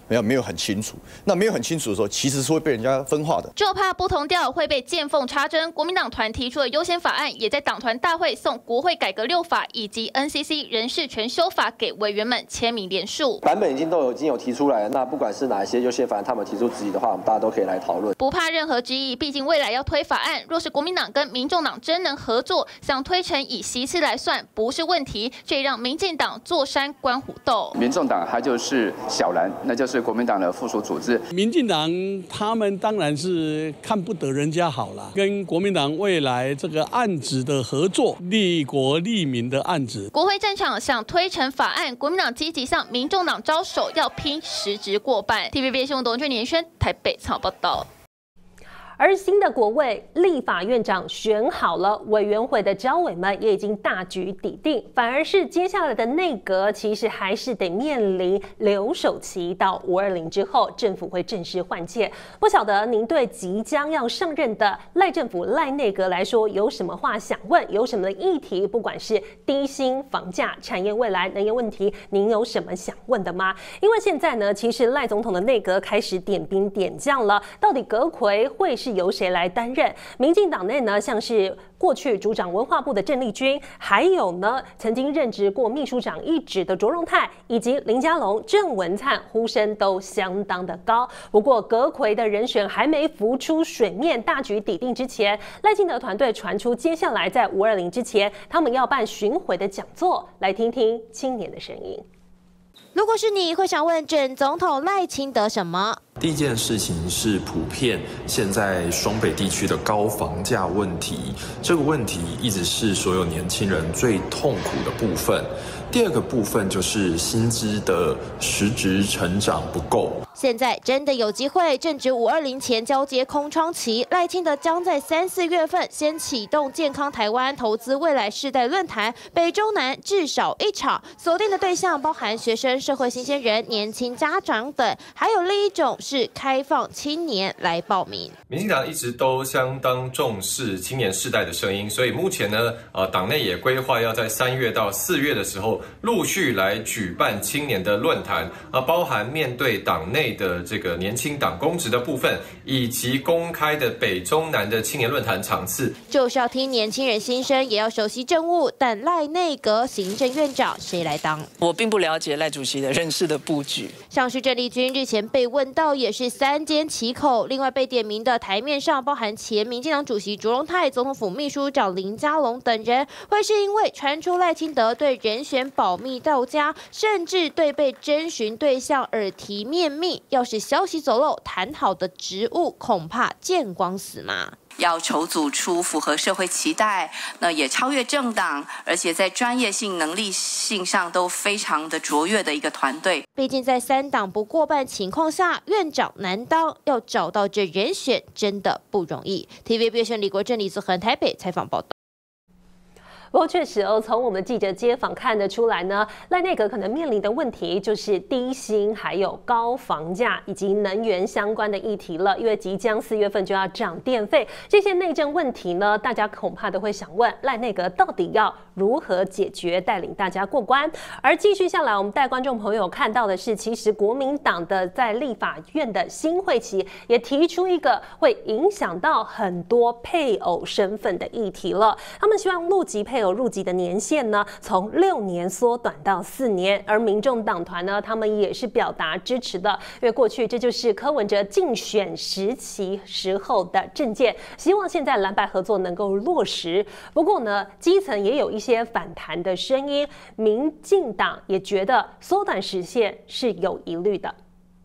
Speaker 8: 没有没有很清楚。那没有很清楚的时候，其实是会被人家分化的。
Speaker 12: 就怕不同调会被见缝插针。国民党团提出的优先法案，也在党团大会送国会改革六法以及 N C C 人事权修法给委员们签名联署。
Speaker 14: 版本已经都有已经有提出来了，那不管是哪一些优先法案，他们提出质疑的话，我们大家都可以来讨论。
Speaker 12: 不怕任何质疑，毕竟未来要推法案，若是国民党跟民众党真能合作，想推成以席次来算不是问题，这也让民进党坐山观虎斗。
Speaker 15: 民众党它就是小蓝，那就是国民党的附属组织。
Speaker 16: 民进党他们当然是看不得人家好了，跟国民党未来这个案子的合作，利国利民的案子。
Speaker 12: 国会战场想推成法案，国民党积极向民众党招手，要拼实质过半。T V B 新闻董俊年轩台北采访报道。
Speaker 1: 而新的国卫立法院长选好了，委员会的召委们也已经大局底定，反而是接下来的内阁其实还是得面临留守期，到五二零之后，政府会正式换届。不晓得您对即将要上任的赖政府赖内阁来说有什么话想问？有什么的议题？不管是低薪、房价、产业未来、能源问题，您有什么想问的吗？因为现在呢，其实赖总统的内阁开始点兵点将了，到底阁揆会是由谁来担任？民进党内呢，像是过去主掌文化部的郑丽君，还有呢曾经任职过秘书长一职的卓荣泰，以及林佳龙、郑文灿，呼声都相当的高。不过阁揆的人选还没浮出水面，大局底定之前，赖清德团队传出接下来在五二零之前，他们要办巡回的讲座，来听听青年的声音。
Speaker 22: 如果是你，会想问郑总统赖清德什么？
Speaker 17: 第一件事情是普遍现在双北地区的高房价问题，这个问题一直是所有年轻人最痛苦的部分。第二个部分就是薪资的实质成长不够。
Speaker 22: 现在真的有机会，正值五二零前交接空窗期，赖清德将在三四月份先启动健康台湾投资未来世代论坛，北中南至少一场，锁定的对象包含学生、社会新鲜人、年轻家长等，还有另一种是开放青年来报名。
Speaker 18: 民进党一直都相当重视青年世代的声音，所以目前呢，呃，党内也规划要在三月到四月的时候，陆续来举办青年的论坛，啊，包含面对党内的这个年轻党公职的部分，以及公开的北中南的青年论坛场次，
Speaker 22: 就是要听年轻人心声，也要熟悉政务。但赖内阁行政院长谁来当？
Speaker 27: 我并不了解赖主席的人事的布局。
Speaker 22: 上述郑丽君日前被问到，也是三缄其口。另外被点名的台面上包含前民进党主席卓荣泰、总统府秘书长林佳龙等人，会是因为传出赖清德对人选保密到家，甚至对被征询对象耳提面命。要是消息走漏，谈好的职务恐怕见光死嘛。
Speaker 19: 要筹组出符合社会期待，那也超越政党，而且在专业性、能力性上都非常的卓越的一个团队。
Speaker 22: 毕竟在三党不过半情况下，院长难当，要找到这人选真的不容易。T V B 选李国正、李子恒台北采访报道。
Speaker 1: 不过确实哦，从我们记者街访看得出来呢，赖内阁可能面临的问题就是低薪，还有高房价以及能源相关的议题了。因为即将四月份就要涨电费，这些内政问题呢，大家恐怕都会想问赖内阁到底要如何解决，带领大家过关。而继续下来，我们带观众朋友看到的是，其实国民党的在立法院的新会期也提出一个会影响到很多配偶身份的议题了。他们希望陆籍配偶入籍的年限呢，从六年缩短到四年，而民众党团呢，他们也是表达支持的，因为过去这就是柯文哲竞选时期时候的政见，希望现在蓝白合作能够落实。不过呢，基层也有一些反弹的声音，民进党也觉得缩短时限是有疑虑的。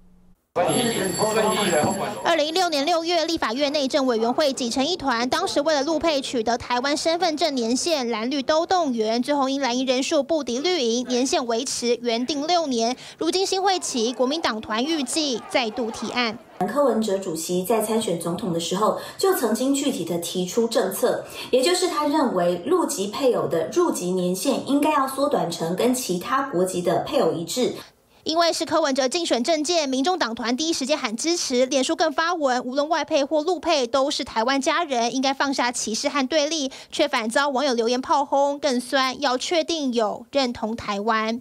Speaker 22: 二零一六年六月，立法院内政委员会挤成一团，当时为了陆配取得台湾身份证年限，蓝绿都动员，最后因蓝营人数不敌绿营，年限维持原定六年。如今新会期，国民党团预计再度提案。
Speaker 20: 柯文哲主席在参选总统的时候，就曾经具体的提出政策，也就是他认为陆籍配偶的入籍年限应该要缩短成跟其他国籍的配偶一致。
Speaker 22: 因为是柯文哲竞选政见，民众党团第一时间喊支持，脸书更发文，无论外配或陆配都是台湾家人，应该放下歧视和对立，却反遭网友留言炮轰，更酸要确定有认同台湾。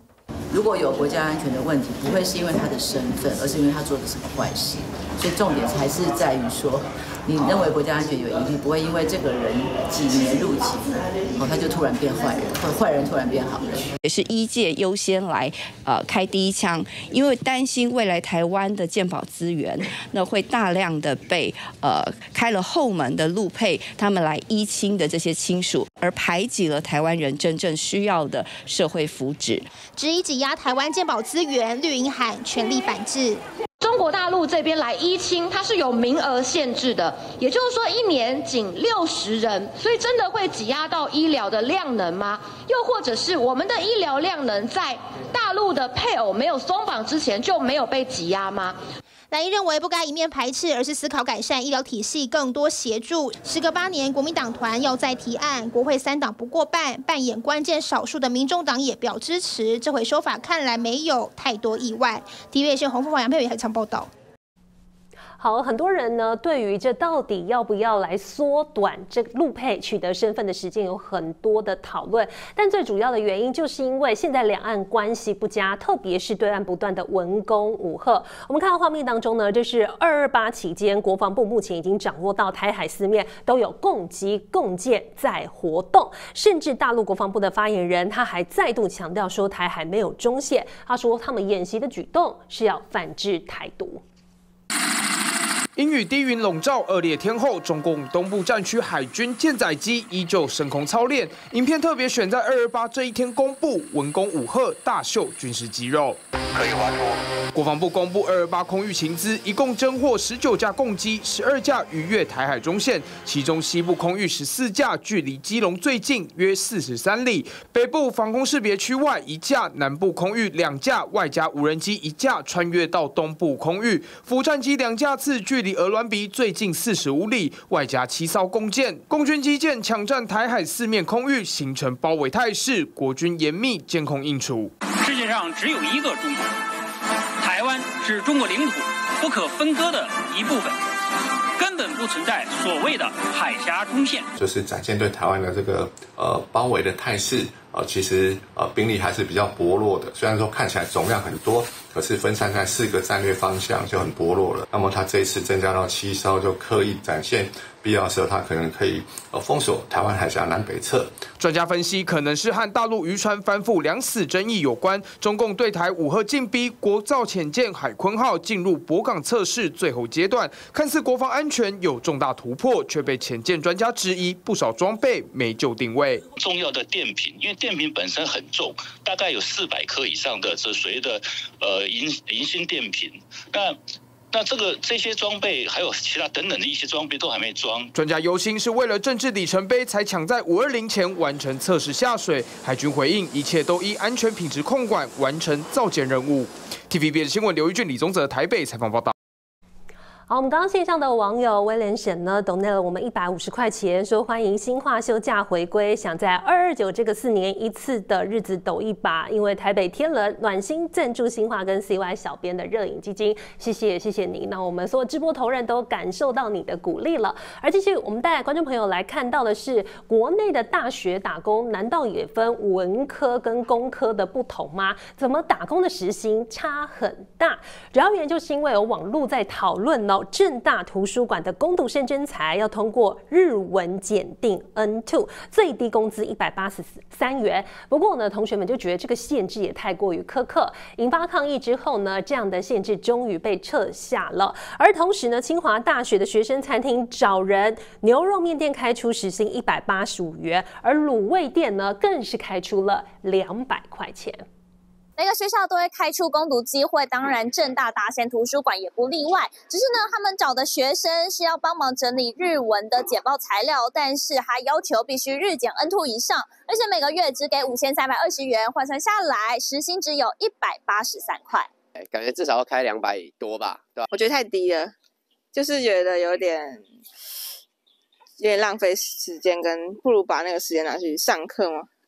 Speaker 3: 如果有国家安全的问题，不会是因为他的身份，而是因为他做了什么坏事。所以重点还是在于说，你认为国家安全有疑虑，不会因为这个人几年入籍，哦，他就突然变坏人，或坏人突然变好人。
Speaker 4: 也是医界优先来呃开第一枪，因为担心未来台湾的健保资源，那会大量的被呃开了后门的陆配他们来依亲的这些亲属，而排挤了台湾人真正需要的社会福祉。
Speaker 5: 质疑挤压台湾健保资源，绿营喊全力反制。
Speaker 6: 中国大陆这边来依亲，它是有名额限制的，也就是说一年仅六十人，所以真的会挤压到医疗的量能吗？又或者是我们的医疗量能在大陆的配偶没有松绑之前就没有被挤压吗？
Speaker 5: 蓝营认为不该一面排斥，而是思考改善医疗体系，更多协助。时隔八年，国民党团要再提案，国会三党不过半，扮演关键少数的民众党也表支持。这回说法看来没有太多意外。T V B 线洪凤华、杨佩伟海场报道。
Speaker 1: 好，很多人呢对于这到底要不要来缩短这陆配取得身份的时间有很多的讨论，但最主要的原因就是因为现在两岸关系不佳，特别是对岸不断的文攻武吓。我们看到画面当中呢，这是二二八期间，国防部目前已经掌握到台海四面都有共机共舰在活动，甚至大陆国防部的发言人他还再度强调说台海没有中线，他说他们演习的举动是要反制台独。
Speaker 11: 阴雨低云笼罩，恶劣天后，中共东部战区海军舰载机依旧升空操练。影片特别选在二二八这一天公布，文攻武吓，大秀军事肌肉。可以发出。国防部公布二二八空域情资，一共侦获十九架共机，十二架逾越台海中线，其中西部空域十四架距离基隆最近，约四十三里；北部防空识别区外一架，南部空域两架，外加无人机一架穿越到东部空域，俯战机两架次，距离鹅銮鼻最近四十五里，外加七艘共舰，共军机舰抢占台海四面空域，形成包围态势，国军严密监控应处。
Speaker 13: 世界上只有一个中国，台湾是中国领土不可分割的一部分，根本不存在所谓的海峡中线，
Speaker 21: 就是展现对台湾的这个呃包围的态势。呃，其实呃兵力还是比较薄弱的，虽然说看起来总量很多，可是分散在四个战略方向就很薄弱了。那么他这一次增加到七艘，就刻意展现必要的时候，他可能可以呃封锁台湾海峡南北侧。
Speaker 11: 专家分析，可能是和大陆渔船翻覆两死争议有关。中共对台武吓进逼，国造潜舰海鲲号进入泊港测试最后阶段，看似国防安全有重大突破，却被潜舰专家质疑不少装备没就定位。
Speaker 23: 重要的电瓶，因为电瓶本身很重，大概有四百克以上的这所谓的呃银银芯电瓶。那那这个这些装备还有其他等等的一些装备都还没装。
Speaker 11: 专家忧心是为了政治里程碑才抢在五二零前完成测试下水。海军回应一切都依安全品质控管完成造舰任务。T V B 的新闻刘玉俊、李宗泽台北采访报道。
Speaker 1: 好，我们刚刚线上的网友威廉沈呢，donate了我们一百五十块钱，说欢迎新化休假回归，想在二二九这个四年一次的日子抖一把，因为台北天冷，暖心赞助新化跟 C Y 小编的热饮基金，谢谢谢谢你。那我们所有直播头人都感受到你的鼓励了。而继续我们带观众朋友来看到的是，国内的大学打工难道也分文科跟工科的不同吗？怎么打工的时薪差很大？主要原因就是因为有网络在讨论哦。政大图书馆的工读生征才要通过日文检定 N 二， 最低工资一百八十三元。不过呢，同学们就觉得这个限制也太过于苛刻，引发抗议之后呢，这样的限制终于被撤下了。而同时呢，清华大学的学生餐厅找人，牛肉面店开出时薪一百八十五元，而卤味店呢更是开出了两百块钱。
Speaker 24: 每个学校都会开出工读机会，当然政大达贤图书馆也不例外。只是呢，他们找的学生是要帮忙整理日文的简报材料，但是还要求必须日检 N 二 以上，而且每个月只给五千三百二十元，换算下来时薪只有一百八十三块。
Speaker 30: 感觉至少要开两百多吧，对吧？
Speaker 31: 我觉得太低了，就是觉得有点有点浪费时间，跟不如把那个时间拿去上课嘛。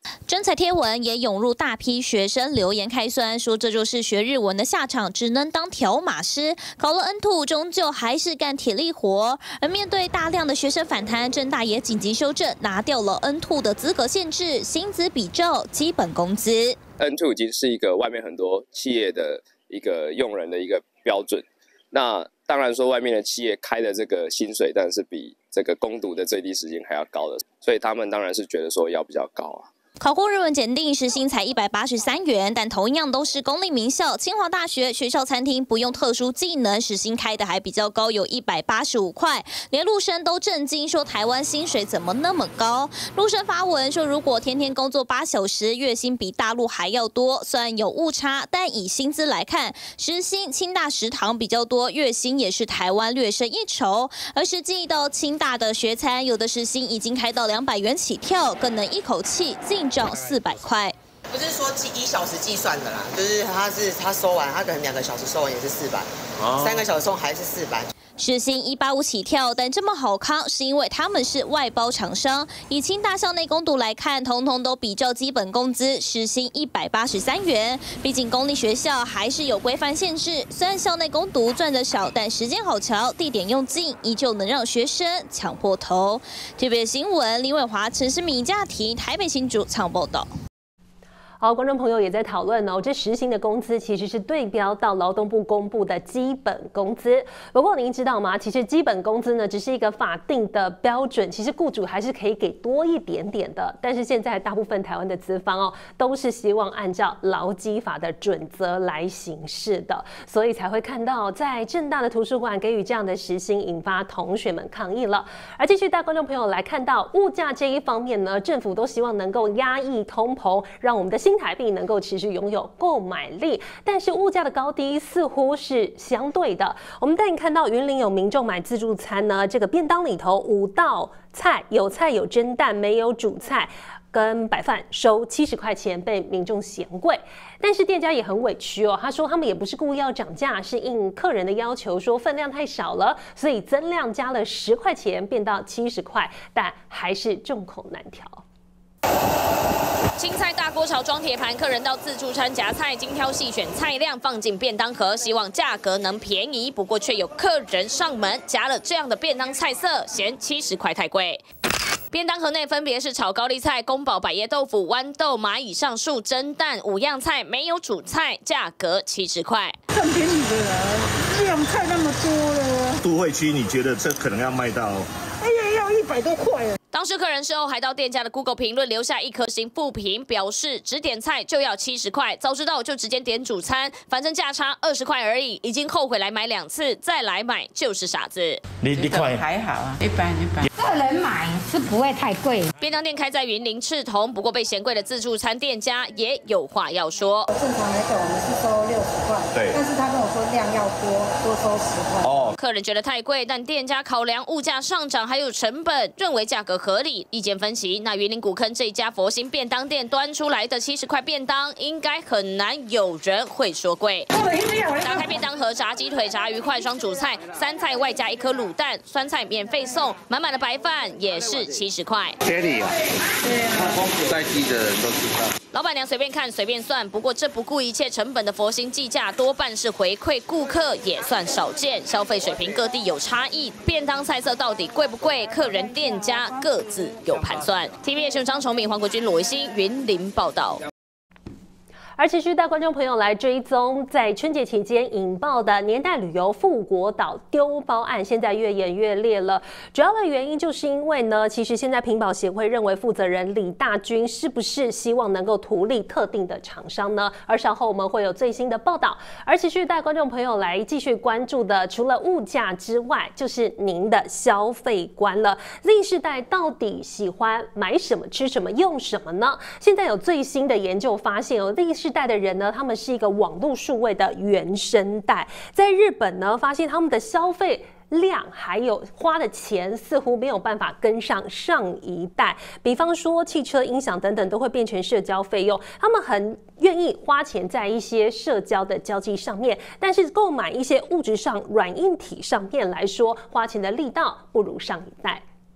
Speaker 24: 征才贴文也涌入大批学生留言开酸，说这就是学日文的下场，只能当条码师。考了 N 二，终究还是干体力活。而面对大量的学生反弹，政大也紧急修正，拿掉了 N 二的资格限制，薪资比照基本工资。
Speaker 2: N 二已经是一个外面很多企业的一个用人的一个标准。那当然说，外面的企业开的这个薪水，但是比这个工读的最低时薪还要高的，所以他们当然是觉得说要比较高啊。
Speaker 24: 考过日文检定时薪才一百八十三元，但同样都是公立名校，清华大学学校餐厅不用特殊技能，时薪开的还比较高，有一百八十五块，连陆生都震惊，说台湾薪水怎么那么高？陆生发文说，如果天天工作八小时，月薪比大陆还要多，虽然有误差，但以薪资来看，时薪清大食堂比较多，月薪也是台湾略胜一筹。而实际到清大的学餐，有的时薪已经开到两百元起跳，更能一口气进涨四百块。
Speaker 7: 不是说计一小时计算的啦，就是他是他收完，他可能两个小时收完也是四百、哦，三个小时收还是四百。
Speaker 24: 时薪一八五起跳，但这么好康，是因为他们是外包厂商。以清大校内工读来看，统统都比照基本工资，时薪一百八十三元。毕竟公立学校还是有规范限制，虽然校内工读赚得少，但时间好瞧，地点用尽，依旧能让学生抢破头。特别新闻，林伟华、陈诗敏、嘉婷，台北新竹采访报道。好，观众朋友也在讨论哦，这时薪的工资其实是对标到劳动部公布的基本工资。不过您知道吗？其实基本工资呢只是一个法定的标准，其实雇主还是可以给多一点点的。但是现在大部分台湾的资方哦，都是希望按照劳基法的准则来行事的，所以才会看到在政大的图书馆给予这样的时薪，引发同学们抗议了。而继续带观众朋友来看到物价这一方面呢，政府都希望能够压抑通膨，让我们的新台币能够持续拥有购买力，但是物价的高低似乎是相对的。我们带你看到云林有民众买自助餐呢，这个便当里头五道菜，有菜有蒸蛋，没有主菜跟白饭，收七十块钱，被民众嫌贵。但是店家也很委屈哦，他说他们也不是故意要涨价，是应客人的要求，说分量太少了，所以增量加了十块钱，变到七十块，但还是众口难调。青菜大锅炒装铁盘，客人到自助餐夹菜，精挑细选菜量放进便当盒，希望价格能便宜。不过却有客人上门夹了这样的便当菜色，嫌七十块太贵。便当盒内分别是炒高丽菜、宫保百叶豆腐、豌豆、蚂蚁上树、蒸蛋五样菜，没有主菜，价格七十块。
Speaker 8: 更便宜的啦，量菜那么多了。
Speaker 9: 都会区你觉得这可能要卖到？
Speaker 8: 哎呀，要一百多块了。
Speaker 24: 当时客人事后还到店家的 Google 评论留下一颗星负评，表示只点菜就要七十块，早知道就直接点主餐，反正价差二十块而已，已经后悔来买两次，再来买就是傻子。
Speaker 9: 你你看
Speaker 8: 还好啊，一般一般。个人买是不会太贵。
Speaker 24: 便当店开在云林赤桐，不过被嫌贵的自助餐店家也有话要说。
Speaker 8: 正常来讲，我们是收六十块，
Speaker 9: 对，
Speaker 8: 但是他跟我说量要多，多收十块。
Speaker 9: 哦，
Speaker 24: 客人觉得太贵，但店家考量物价上涨还有成本，认为价格合理。意见分歧，那云林古坑这家佛心便当店端出来的七十块便当，应该很难有人会说贵。打开便当盒，炸鸡腿、炸鱼块、双主菜，三菜外加一颗卤蛋，酸菜免费送，满满的白饭也是七十块。
Speaker 9: 这里啊，对啊，在地的人都知道。
Speaker 24: 老板娘随便看随便算，不过这不顾一切成本的佛心计价，多半是回馈顾客，也算少见。消费水平各地有差异，便当菜色到底贵不贵？客人店家各自有盘算。T V B S 新闻张崇敏、黄国军、罗维新云林报道。而持续带观众朋友来追踪，在春节期间引爆的年代旅游富国岛丢包案，现在越演越烈了。主要的原因就是因为呢，其实现在品保协会认为负责人李大军是不是希望能够图利特定的厂商呢？而稍后我们会有最新的报道。而持续带观众朋友来继续关注的，除了物价之外，就是您的消费观了。Z 世代到底喜欢买什么、吃什么、用什么呢？现在有最新的研究发现哦 ，Z 世代的人呢，他们是一个网络数位的原生代，在日本呢，发现他们的消费量还有花的钱似乎没有办法跟上上一代，比方说汽车、音响等等都会变成社交费用，他们很愿意花钱在一些社交的交际上面，但是购买一些物质上软硬体上面来说，花钱的力道不如上一代。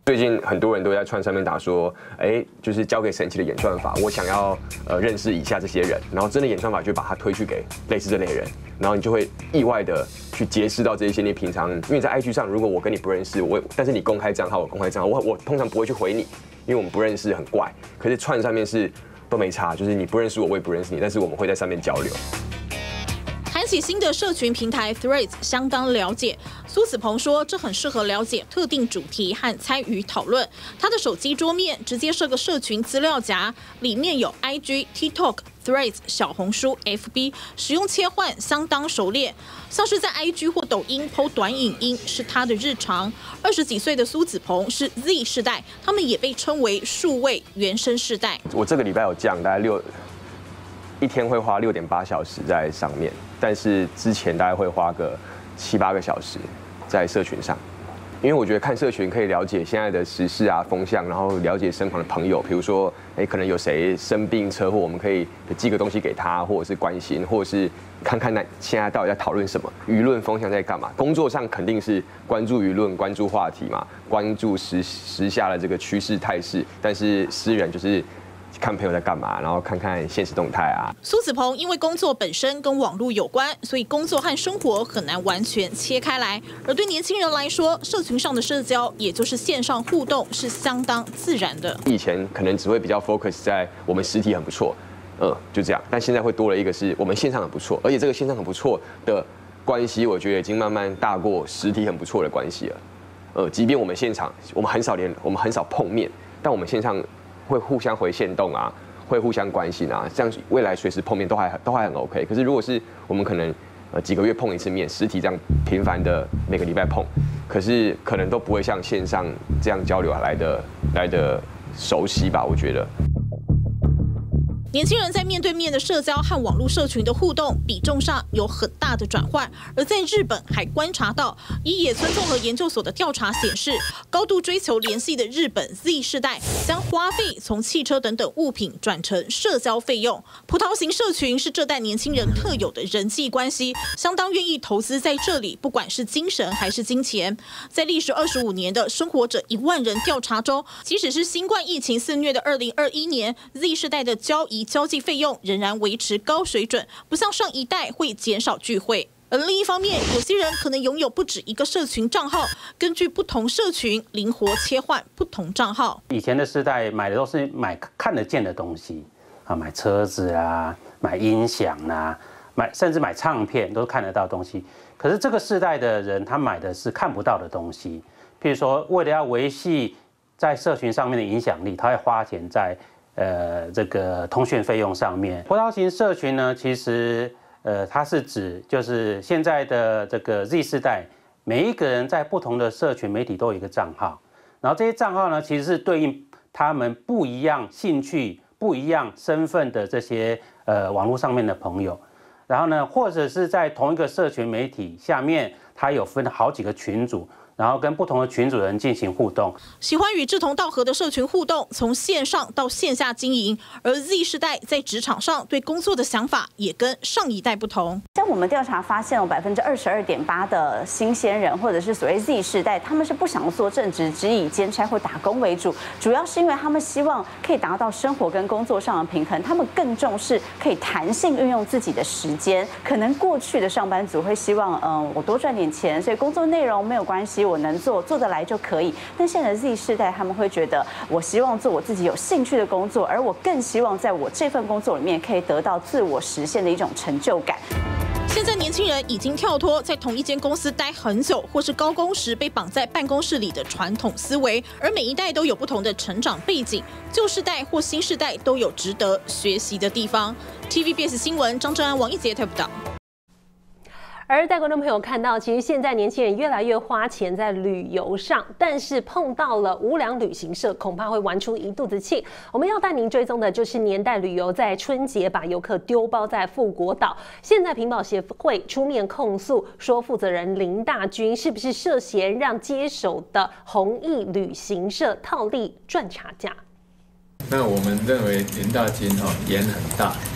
Speaker 10: 最近很多人都在串上面打说，哎，就是交给神奇的演算法，我想要呃认识以下这些人，然后真的演算法就把它推去给类似这类人，然后你就会意外的去结识到这一些你平常，因为在 I G 上，如果我跟你不认识，我但是你公开账号，我公开账号，我我通常不会去回你，因为我们不认识很怪。可是串上面是都没差，就是你不认识我，我也不认识你，但是我们会在上面交流。
Speaker 22: 谈起新的社群平台 Threads 相当了解，苏子鹏说这很适合了解特定主题和参与讨论。他的手机桌面直接设个社群资料夹，里面有 I G、TikTok、Threads、小红书、F B， 使用切换相当熟练。像是在 I G 或抖音 po 短影音是他的日常。二十几岁的苏子鹏是 Z 世代，他们也被称为数位原生世代。
Speaker 10: 我这个礼拜有降，大概六一天会花六点八小时在上面。但是之前大概会花个七八个小时在社群上，因为我觉得看社群可以了解现在的时事啊风向，然后了解身旁的朋友，比如说，哎，可能有谁生病车祸，我们可以寄个东西给他，或者是关心，或者是看看那现在到底在讨论什么，舆论风向在干嘛。工作上肯定是关注舆论、关注话题嘛，关注时时下的这个趋势态势，但是私人就是看朋友在干嘛，然后看看现实动态啊。
Speaker 22: 苏子鹏因为工作本身跟网络有关，所以工作和生活很难完全切开来。而对年轻人来说，社群上的社交，也就是线上互动，是相当自然的。
Speaker 10: 以前可能只会比较 focus 在我们实体很不错，嗯，就这样。但现在会多了一个是我们线上很不错，而且这个线上很不错的关系，我觉得已经慢慢大过实体很不错的关系了。呃，即便我们现场我们很少连我们很少碰面，但我们线上会互相回限动啊，会互相关心啊，这样未来随时碰面都还都还很 OK。可是如果是我们可能呃几个月碰一次面，实体这样频繁的每个礼拜碰，可是可能都不会像线上这样交流来的来的熟悉吧，我觉得。
Speaker 22: 年轻人在面对面的社交和网络社群的互动比重上有很大的转换，而在日本还观察到，以野村综合研究所的调查显示，高度追求联系的日本 Z 世代将花费从汽车等等物品转成社交费用。葡萄型社群是这代年轻人特有的人际关系，相当愿意投资在这里，不管是精神还是金钱。在历时二十五年的生活者一万人调查中，即使是新冠疫情肆虐的二零二一年 ，Z 世代的交易交际费用仍然维持高水准，不像上一代会减少聚会。而另一方面，有些人可能拥有不止一个社群账号，根据不同社群灵活切换不同账号。
Speaker 12: 以前的世代买的都是买看得见的东西啊，买车子啊，买音响啊，买甚至买唱片都是看得到的东西。可是这个世代的人，他买的是看不到的东西，譬如说，为了要维系在社群上面的影响力，他会花钱在呃，这个通讯费用上面。葡萄型社群呢，其实呃，它是指就是现在的这个 Z 世代，每一个人在不同的社群媒体都有一个账号，然后这些账号呢，其实是对应他们不一样兴趣、不一样身份的这些呃网络上面的朋友。然后呢，或者是在同一个社群媒体下面，它有分好几个群组。然后跟不同的群组人进行互动，
Speaker 22: 喜欢与志同道合的社群互动，从线上到线下经营。而 Z 世代在职场上对工作的想法也跟上一代不同。
Speaker 14: 像我们调查发现，有百分之二十二点八的新鲜人或者是所谓 Z 世代，他们是不想做正职，只以兼差或打工为主。主要是因为他们希望可以达到生活跟工作上的平衡，他们更重视可以弹性运用自己的时间。可能过去的上班族会希望，嗯，我多赚点钱，所以工作内容没有关系。我能做做得来就可以，但现在的 Z 世代他们会觉得，我希望做我自己有兴趣的工作，而我更希望在我这份工作里面可以得到自我实现的一种成就感。
Speaker 22: 现在年轻人已经跳脱在同一间公司待很久，或是高工时被绑在办公室里的传统思维，而每一代都有不同的成长背景，旧世代或新世代都有值得学习的地方。T V B S 新闻张正安、王一杰台报道。
Speaker 1: 而带观众朋友看到，其实现在年轻人越来越花钱在旅游上，但是碰到了无良旅行社，恐怕会玩出一肚子气。我们要带您追踪的就是年代旅游在春节把游客丢包在富国岛。现在屏保协会出面控诉，说负责人林大军是不是涉嫌让接手的弘毅旅行社套利赚差价？
Speaker 15: 那我们认为林大军哈演很大。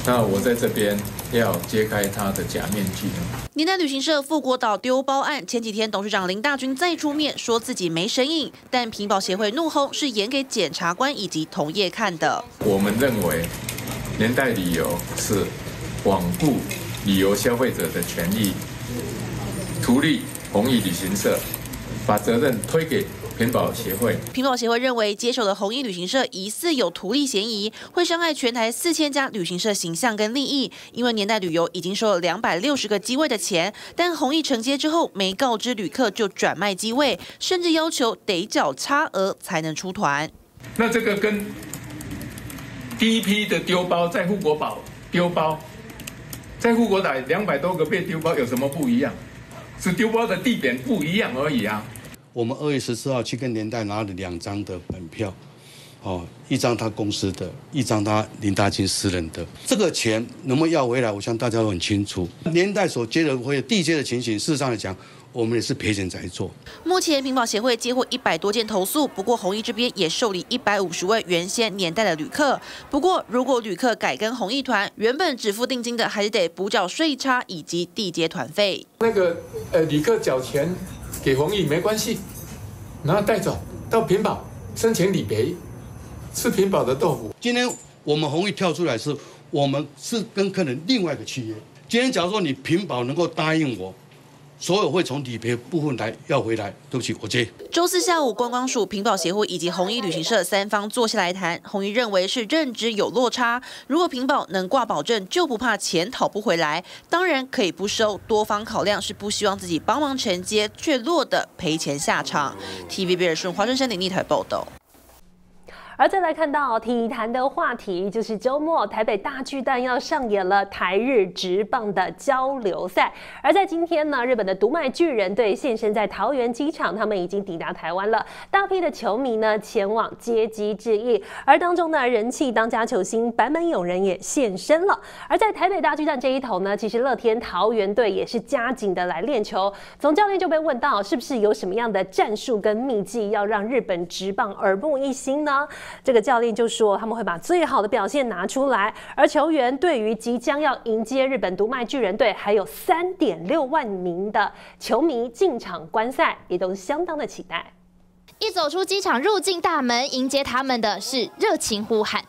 Speaker 15: 那我在这边要揭开他的假面具。
Speaker 16: 年代旅行社富国岛丢包案，前几天董事长林大军再出面说自己没神隐，但屏保协会怒吼是演给检察官以及同业看的。
Speaker 15: 我们认为，年代旅游是罔顾旅游消费者的权益，图利弘毅旅行社，把责任推给屏保协会。
Speaker 16: 屏保协会认为，接手的弘毅旅行社疑似有图利嫌疑，会伤害全台四千家旅行社形象跟利益。因为年代旅游已经收了两百六十个机位的钱，但弘毅承接之后没告知旅客就转卖机位，甚至要求得缴差额才能出团。
Speaker 15: 那这个跟第一批的丢包在富国岛丢包，在富国岛两百多个被丢包有什么不一样？是丢包的地点不一样而已啊。
Speaker 17: 我们二月十四号去跟年代拿了两张的本票，哦，一张他公司的，一张他林大军私人的。这个钱能不能要回来，我相信大家都很清楚。年代所接的会地接的情形，事实上来讲，我们也是赔钱在做。
Speaker 16: 目前屏保协会接获一百多件投诉，不过弘毅这边也受理一百五十位原先年代的旅客。不过如果旅客改跟弘毅团，原本只付定金的，还是得补缴税差以及地接团费。
Speaker 15: 那个呃，旅客缴钱给弘毅没关系，然后带走到屏保申请理赔，吃屏保的豆腐。
Speaker 17: 今天我们弘毅跳出来是，我们是跟客人另外一个契约。今天假如说你屏保能够答应我，所有会从理赔部分来要回来，对不起，我接。
Speaker 16: 周四下午，观光署、屏保协会以及弘毅旅行社三方坐下来谈。弘毅认为是认知有落差，如果屏保能挂保证，就不怕钱讨不回来。当然可以不收，多方考量是不希望自己帮忙承接，却落得赔钱下场。T V B 顺华生生林立台报道。
Speaker 1: 而再来看到体坛的话题，就是周末台北大巨蛋要上演了台日职棒的交流赛。而在今天呢，日本的读卖巨人队现身在桃园机场，他们已经抵达台湾了。大批的球迷呢前往接机致意，而当中呢，人气当家球星坂本勇人也现身了。而在台北大巨蛋这一头呢，其实乐天桃园队也是加紧的来练球。总教练就被问到，是不是有什么样的战术跟秘技，要让日本职棒耳目一新呢？这个教练就说他们会把最好的表现拿出来，而球员对于即将要迎接日本读卖巨人队，还有三点六万名的球迷进场观赛，也都相当的期待。
Speaker 5: 一走出机场入境大门，迎接他们的是热情呼喊。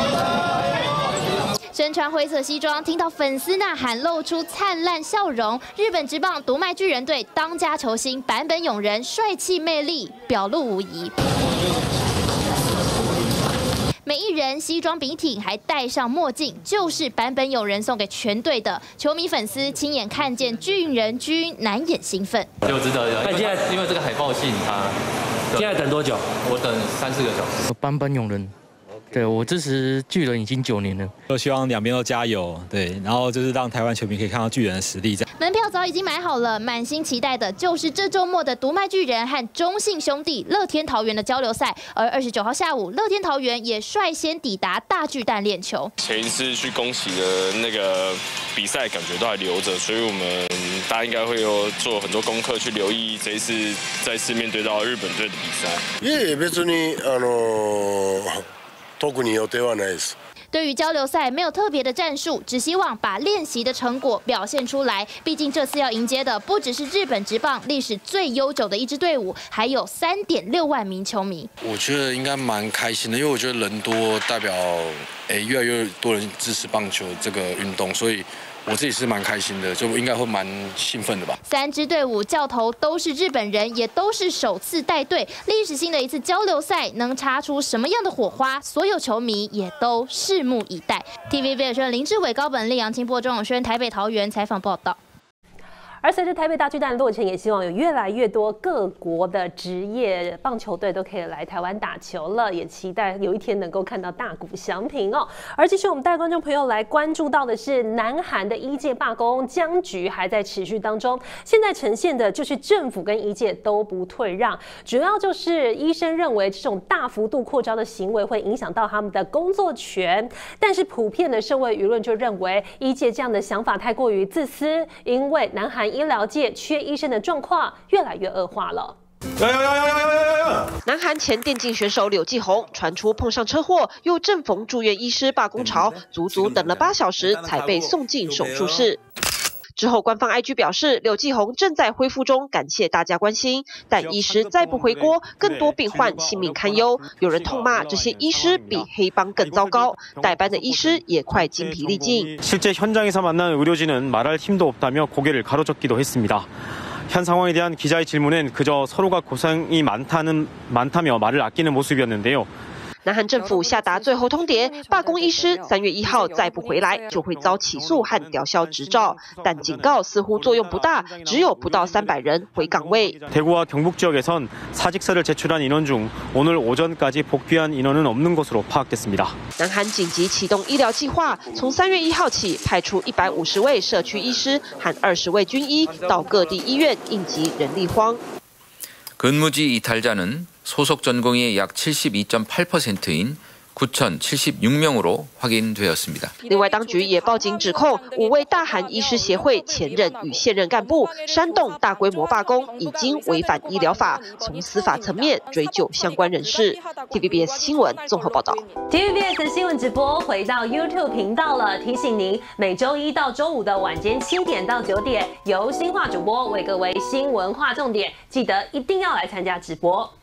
Speaker 5: 身穿灰色西装，听到粉丝呐喊，露出灿烂笑容。日本职棒读卖巨人队当家球星坂本勇人帅气魅力表露无遗。每一人西装笔挺，还戴上墨镜，就是坂本勇人送给全队的。球迷粉丝亲眼看见巨人居难掩兴奋。
Speaker 18: 就知道了，因为因为这个海报吸引他。现在等多久？我等三四个小时。
Speaker 19: 坂本勇人。对，我支持巨人已经九年了，
Speaker 20: 都希望两边都加油，对，然后就是让台湾球迷可以看到巨人的实力。
Speaker 5: 门票早已经买好了，满心期待的就是这周末的读卖巨人和中信兄弟乐天桃园的交流赛。而二十九号下午，乐天桃园也率先抵达大巨蛋练球。
Speaker 25: 前一次去宫崎的那个比赛，感觉都还留着，所以我们大家应该会有做很多功课去留意这一次再次面对到日本队的比赛。
Speaker 26: いえ、別にあの。特に予定はないです。
Speaker 5: 对于交流赛没有特别的战术，只希望把练习的成果表现出来。毕竟这次要迎接的不只是日本职棒历史最悠久的一支队伍，还有三点六万名球迷。
Speaker 26: 我觉得应该蛮开心的，因为我觉得人多代表，诶，越来越多人支持棒球这个运动，所以。我自己是蛮开心的，就应该会蛮兴奋的吧。
Speaker 5: 三支队伍教头都是日本人，也都是首次带队，历史性的一次交流赛，能擦出什么样的火花？所有球迷也都拭目以待。T V B 的林志伟、高本利、杨清波、钟永轩，台北、桃园采访报道。
Speaker 1: 而随着台北大巨蛋的落成，也希望有越来越多各国的职业棒球队都可以来台湾打球了，也期待有一天能够看到大谷翔平哦。而继续我们带观众朋友来关注到的是，南韩的医界罢工僵局还在持续当中，现在呈现的就是政府跟医界都不退让，主要就是医生认为这种大幅度扩招的行为会影响到他们的工作权，但是普遍的社会舆论就认为医界这样的想法太过于自私，因为南韩医疗界缺医生的状况越来越恶化了。
Speaker 3: 南韩前电竞选手柳继宏传出碰上车祸，又正逢住院医师罢工潮，足足等了八小时才被送进手术室。之后，官方 I G 表示，柳继宏正在恢复中，感谢大家关心。但医师再不回锅，更多病患性命堪忧。有人痛骂这些医师比黑帮更糟糕，代班的医师也快精疲力尽。
Speaker 4: 실제 현장에서 만난 의료진은 말할 힘도 없다며 고개를 가로젓기도 했습니다. 현 상황에 대한 기자의 질문엔 그저 서로가 고생이 많다는 많다며 말을 아끼는 모습이었는데요.
Speaker 3: 南韩政府下达最后通牒，罢工医师三月一号再不回来，就会遭起诉和吊销执照。但警告似乎作用不大，只有不到三百人回岗位。
Speaker 4: 대구와 경북 지역에선 사직서를 제출한 인원 중 오늘 오전까지 복귀한 인원은 없는 것으로 파악됐습니다.
Speaker 3: 南韩紧急启动医疗计划，从三月一号起派出一百五十位社区医师和二十位军医到各地医院应急人力荒。
Speaker 6: 근무지 이탈자는 소속 전공의 약 칠십이 점 팔 퍼센트인 구천칠십육 명으로 확인되었습니다.
Speaker 3: 另外，当局也报警指控五位大韩医师协会前任与现任干部煽动大规模罢工，已经违反医疗法，从司法层面追究相关人士。T V B S 新闻综合报道。
Speaker 1: T V B S 新闻直播回到 YouTube 频道了，提醒您每周一到周五的晚间七点到九点，由新化主播为各位新闻划重点，记得一定要来参加直播。